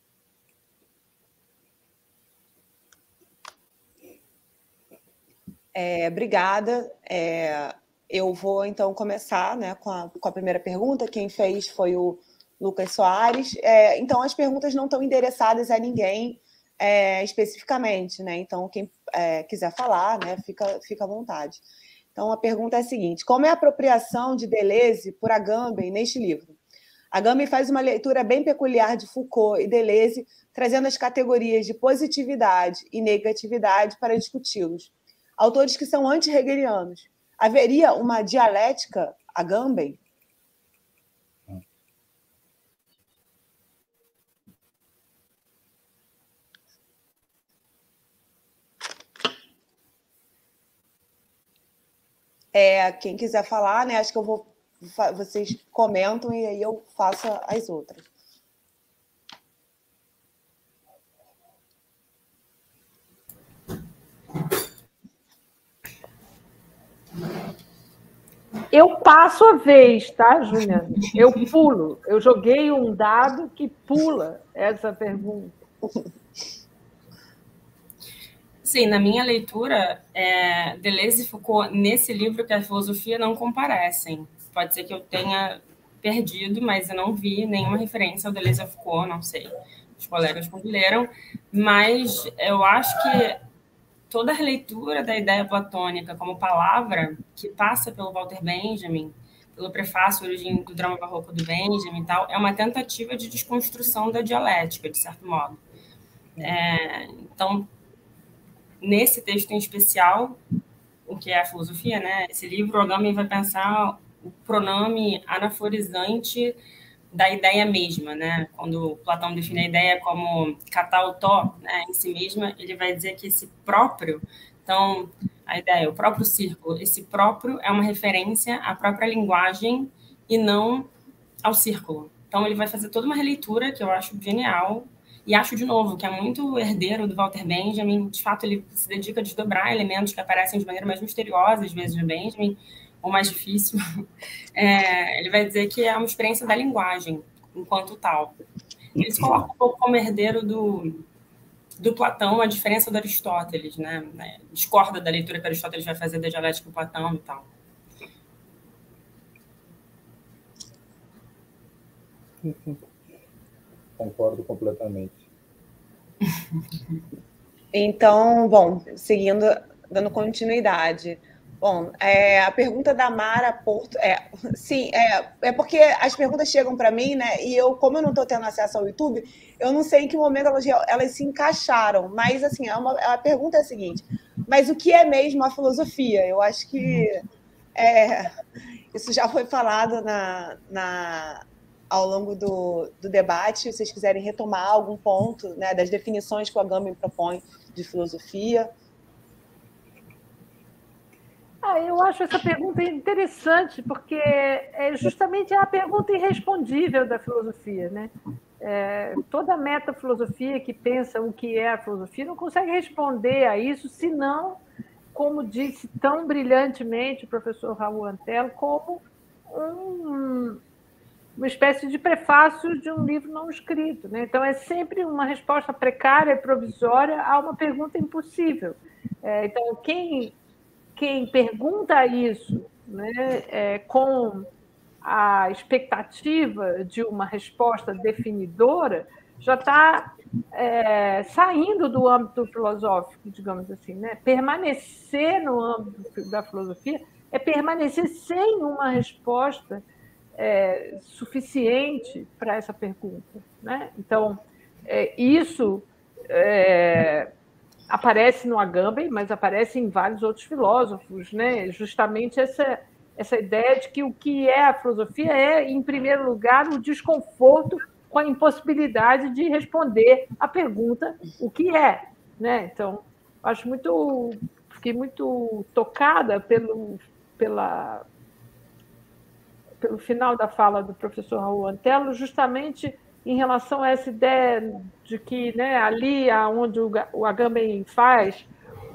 Obrigada. Eu vou, então, começar, né, com a primeira pergunta. Quem fez foi o Lucas Soares. Então, as perguntas não estão endereçadas a ninguém especificamente, né? Então, quem quiser falar, né, fica à vontade. Então, a pergunta é a seguinte: como é a apropriação de Deleuze por Agamben neste livro? Agamben faz uma leitura bem peculiar de Foucault e Deleuze, trazendo as categorias de positividade e negatividade para discuti-los. Autores que são anti-hegelianos. Haveria uma dialética Agamben? Quem quiser falar, né? Acho que vocês comentam e aí eu faço as outras. Eu passo a vez, tá, Juliana? Eu pulo. Eu joguei um dado que pula essa pergunta. Sim, na minha leitura, Deleuze e Foucault, nesse livro que a filosofia não comparecem. Pode ser que eu tenha perdido, mas eu não vi nenhuma referência ao Deleuze e ao Foucault, não sei. Os colegas quando leram, mas eu acho que toda a releitura da ideia platônica como palavra, que passa pelo Walter Benjamin, pelo prefácio Origem do Drama Barroco do Benjamin e tal, é uma tentativa de desconstrução da dialética, de certo modo. Então, nesse texto em especial, o que é a filosofia, né? Esse livro, o Agamben vai pensar o pronome anaforizante da ideia mesma, né? Quando Platão define a ideia como katautó, né, em si mesma, ele vai dizer que esse próprio, então, a ideia, o próprio círculo, esse próprio é uma referência à própria linguagem e não ao círculo. Então, ele vai fazer toda uma releitura que eu acho genial e acho, de novo, que é muito herdeiro do Walter Benjamin. De fato, ele se dedica a desdobrar elementos que aparecem de maneira mais misteriosa, às vezes, no Benjamin, ou mais difícil. Ele vai dizer que é uma experiência da linguagem, enquanto tal. Ele se coloca um pouco como herdeiro do Platão, a diferença do Aristóteles, né? Discorda da leitura que Aristóteles vai fazer da dialética do Platão e tal. Concordo completamente. Então, bom, seguindo, dando continuidade. Bom, a pergunta da Mara Porto... Sim, é porque as perguntas chegam para mim, né? E eu, como eu não estou tendo acesso ao YouTube, eu não sei em que momento elas se encaixaram. Mas, assim, a pergunta é a seguinte: mas o que é mesmo a filosofia? Eu acho que isso já foi falado ao longo do debate. Se vocês quiserem retomar algum ponto, né, das definições que o Agamben propõe de filosofia. Eu acho essa pergunta interessante, porque é justamente a pergunta irrespondível da filosofia, né? Toda metafilosofia que pensa o que é a filosofia não consegue responder a isso, senão, como disse tão brilhantemente o professor Raul Antelo, como uma espécie de prefácio de um livro não escrito, né? Então, é sempre uma resposta precária e provisória a uma pergunta impossível. Então, quem pergunta isso, né, com a expectativa de uma resposta definidora, já está saindo do âmbito filosófico, digamos assim, né? Permanecer no âmbito da filosofia é permanecer sem uma resposta suficiente para essa pergunta, né? Então, isso aparece no Agamben, mas aparece em vários outros filósofos, né? Justamente essa ideia de que o que é a filosofia é, em primeiro lugar, o desconforto com a impossibilidade de responder a pergunta o que é, né? Então, fiquei muito tocada pelo final da fala do professor Raul Antelo, justamente em relação a essa ideia de que, né, ali onde o Agamben faz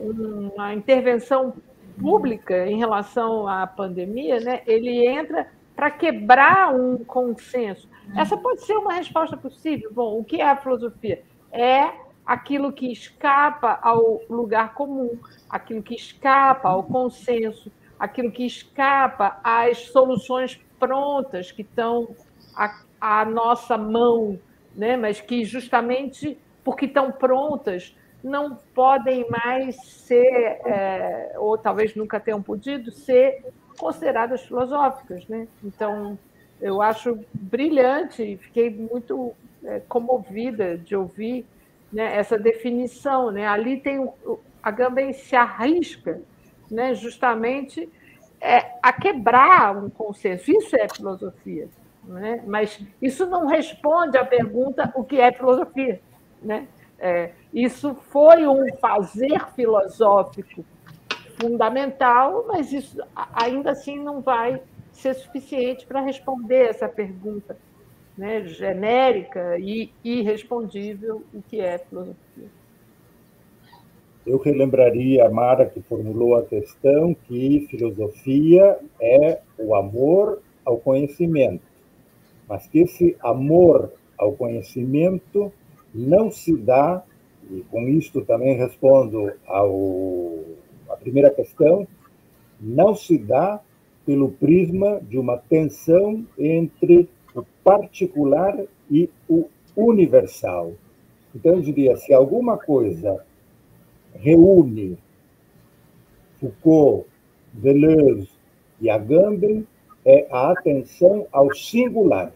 uma intervenção pública em relação à pandemia, né, ele entra para quebrar um consenso. Essa pode ser uma resposta possível. Bom, o que é a filosofia? É aquilo que escapa ao lugar comum, aquilo que escapa ao consenso, aquilo que escapa às soluções prontas que estão à nossa mão, né? Mas que, justamente porque estão prontas, não podem mais ser, ou talvez nunca tenham podido ser, consideradas filosóficas, né? Então, eu acho brilhante, fiquei muito comovida de ouvir, né, essa definição, né? Ali tem Agamben se arrisca, né, justamente a quebrar um consenso. Isso é filosofia, né? Mas isso não responde à pergunta o que é filosofia, né? Isso foi um fazer filosófico fundamental, mas isso ainda assim não vai ser suficiente para responder essa pergunta, né, genérica e irrespondível, o que é filosofia. Eu relembraria a Mara, que formulou a questão, que filosofia é o amor ao conhecimento, mas que esse amor ao conhecimento não se dá, e com isto também respondo à primeira questão, não se dá pelo prisma de uma tensão entre o particular e o universal. Então, eu diria, se alguma coisa reúne Foucault, Deleuze e Agamben, é a atenção ao singular.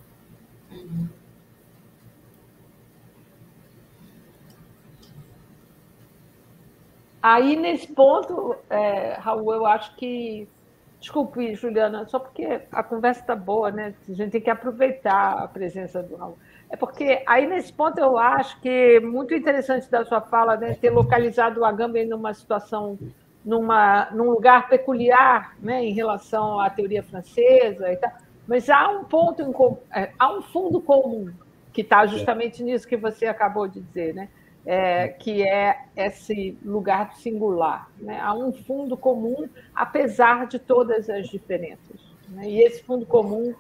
Aí, nesse ponto, Raul, eu acho que... Desculpe, Juliana, só porque a conversa está boa, né? A gente tem que aproveitar a presença do Raul. É porque aí, nesse ponto, eu acho que é muito interessante da sua fala, né, ter localizado o Agamben numa situação, num lugar peculiar, né, em relação à teoria francesa e tal. Mas há um ponto, há um fundo comum que está justamente nisso que você acabou de dizer, né? Que é esse lugar singular, né? Há um fundo comum, apesar de todas as diferenças, né? E esse fundo comum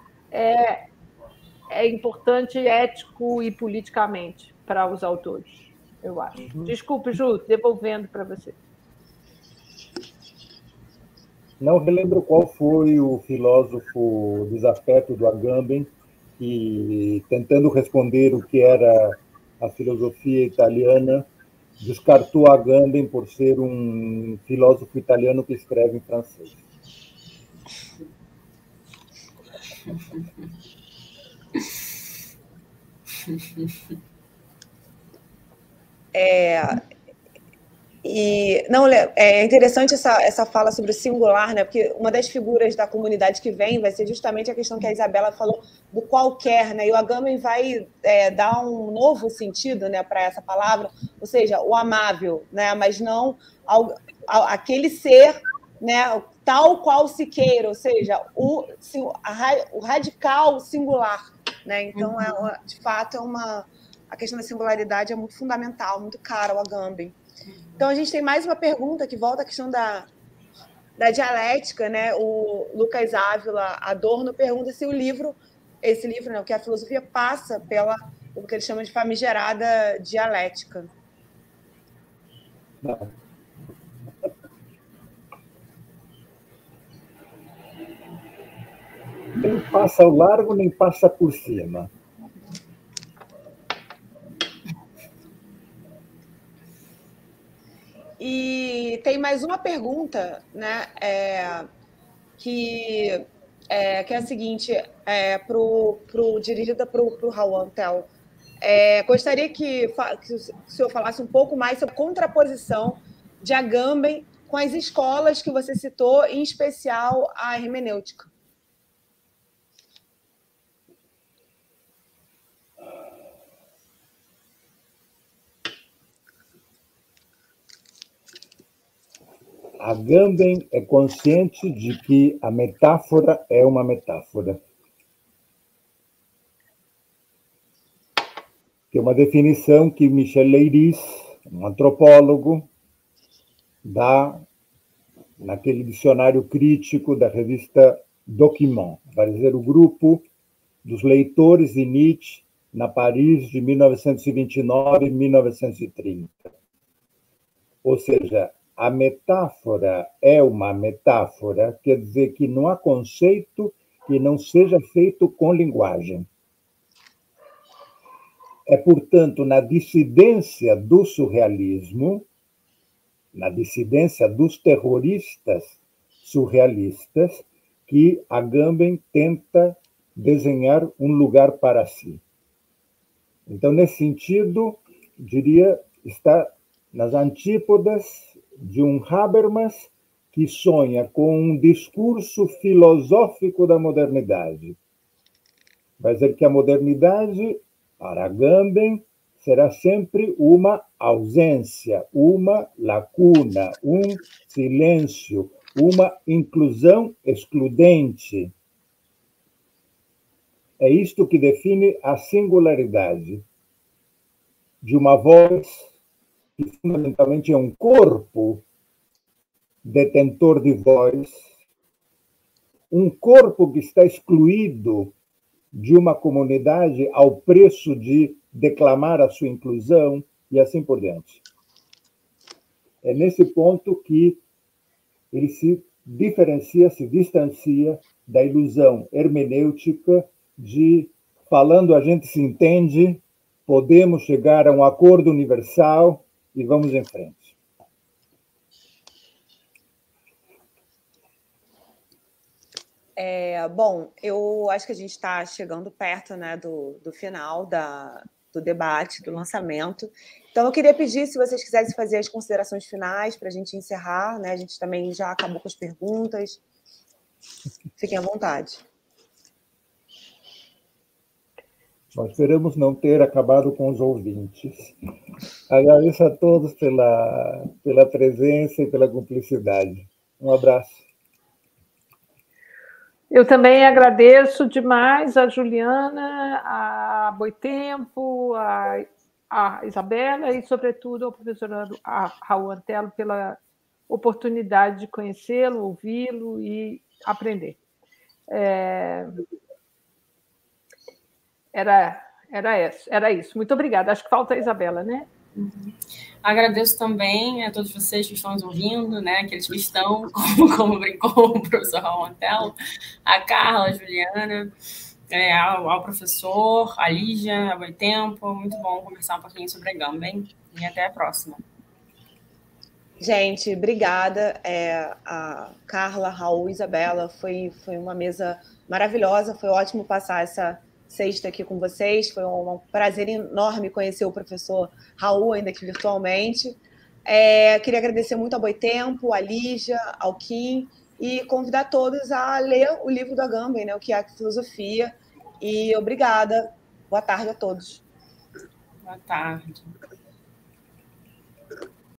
é importante ético e politicamente para os autores, eu acho. Desculpe, Ju, devolvendo para você. Não relembro qual foi o filósofo desafeto do Agamben, que, tentando responder o que era a filosofia italiana, descartou Agamben por ser um filósofo italiano que escreve em francês. É interessante essa fala sobre o singular, né? Porque uma das figuras da comunidade que vem vai ser justamente a questão que a Isabela falou do qualquer, né? E o Agamben vai dar um novo sentido, né, para essa palavra, ou seja, o amável, né? Mas não aquele ser, né, tal qual se queira, ou seja, o radical singular, né? Então, de fato, a questão da singularidade é muito fundamental, muito cara ao Agamben. Então, a gente tem mais uma pergunta que volta à questão da dialética, né? O Lucas Ávila Adorno pergunta se esse livro, né, o que a filosofia passa pelo que ele chama de famigerada dialética. Não. Nem passa ao largo, nem passa por cima. E tem mais uma pergunta, né, que é a seguinte, dirigida para o Raul Antel. Gostaria que o senhor falasse um pouco mais sobre a contraposição de Agamben com as escolas que você citou, em especial a hermenêutica. Agamben é consciente de que a metáfora é uma metáfora. Que é uma definição que Michel Leiris, um antropólogo, naquele dicionário crítico da revista Document, vai dizer o grupo dos leitores de Nietzsche na Paris de 1929 e 1930. Ou seja, a metáfora é uma metáfora, quer dizer que não há conceito que não seja feito com linguagem. É, portanto, na dissidência do surrealismo, na dissidência dos terroristas surrealistas, que Agamben tenta desenhar um lugar para si. Então, nesse sentido, diria, está nas antípodas de um Habermas que sonha com um discurso filosófico da modernidade. Vai dizer que a modernidade, para Agamben, será sempre uma ausência, uma lacuna, um silêncio, uma inclusão excludente. É isto que define a singularidade de uma voz que fundamentalmente é um corpo detentor de voz, um corpo que está excluído de uma comunidade ao preço de declamar a sua inclusão e assim por diante. É nesse ponto que ele se diferencia, se distancia da ilusão hermenêutica de falando a gente se entende, podemos chegar a um acordo universal e vamos em frente. Bom, eu acho que a gente está chegando perto, né, do final do debate, do lançamento. Então, eu queria pedir, se vocês quisessem fazer as considerações finais para a gente encerrar, né? A gente também já acabou com as perguntas. Fiquem à vontade. Nós esperamos não ter acabado com os ouvintes. Agradeço a todos pela presença e pela cumplicidade. Um abraço. Eu também agradeço demais a Juliana, a Boitempo, a Isabela e, sobretudo, ao professor Raul Antelo pela oportunidade de conhecê-lo, ouvi-lo e aprender. Era isso. Muito obrigada. Acho que falta a Isabela, né? Agradeço também a todos vocês que estão nos ouvindo, né? Aqueles que estão, como brincou o professor Raul Antelo, a Carla, a Juliana, ao professor, a Lígia, a Boitempo. Muito bom conversar um pouquinho sobre Agamben. E até a próxima. Gente, obrigada. A Carla, Raul, Isabela, foi uma mesa maravilhosa. Foi ótimo passar essa sexta aqui com vocês. Foi um prazer enorme conhecer o professor Raul, ainda que virtualmente. Queria agradecer muito a Boitempo, a Lígia, ao Kim, e convidar todos a ler o livro do Agamben, né, o que é a filosofia. E obrigada. Boa tarde a todos. Boa tarde.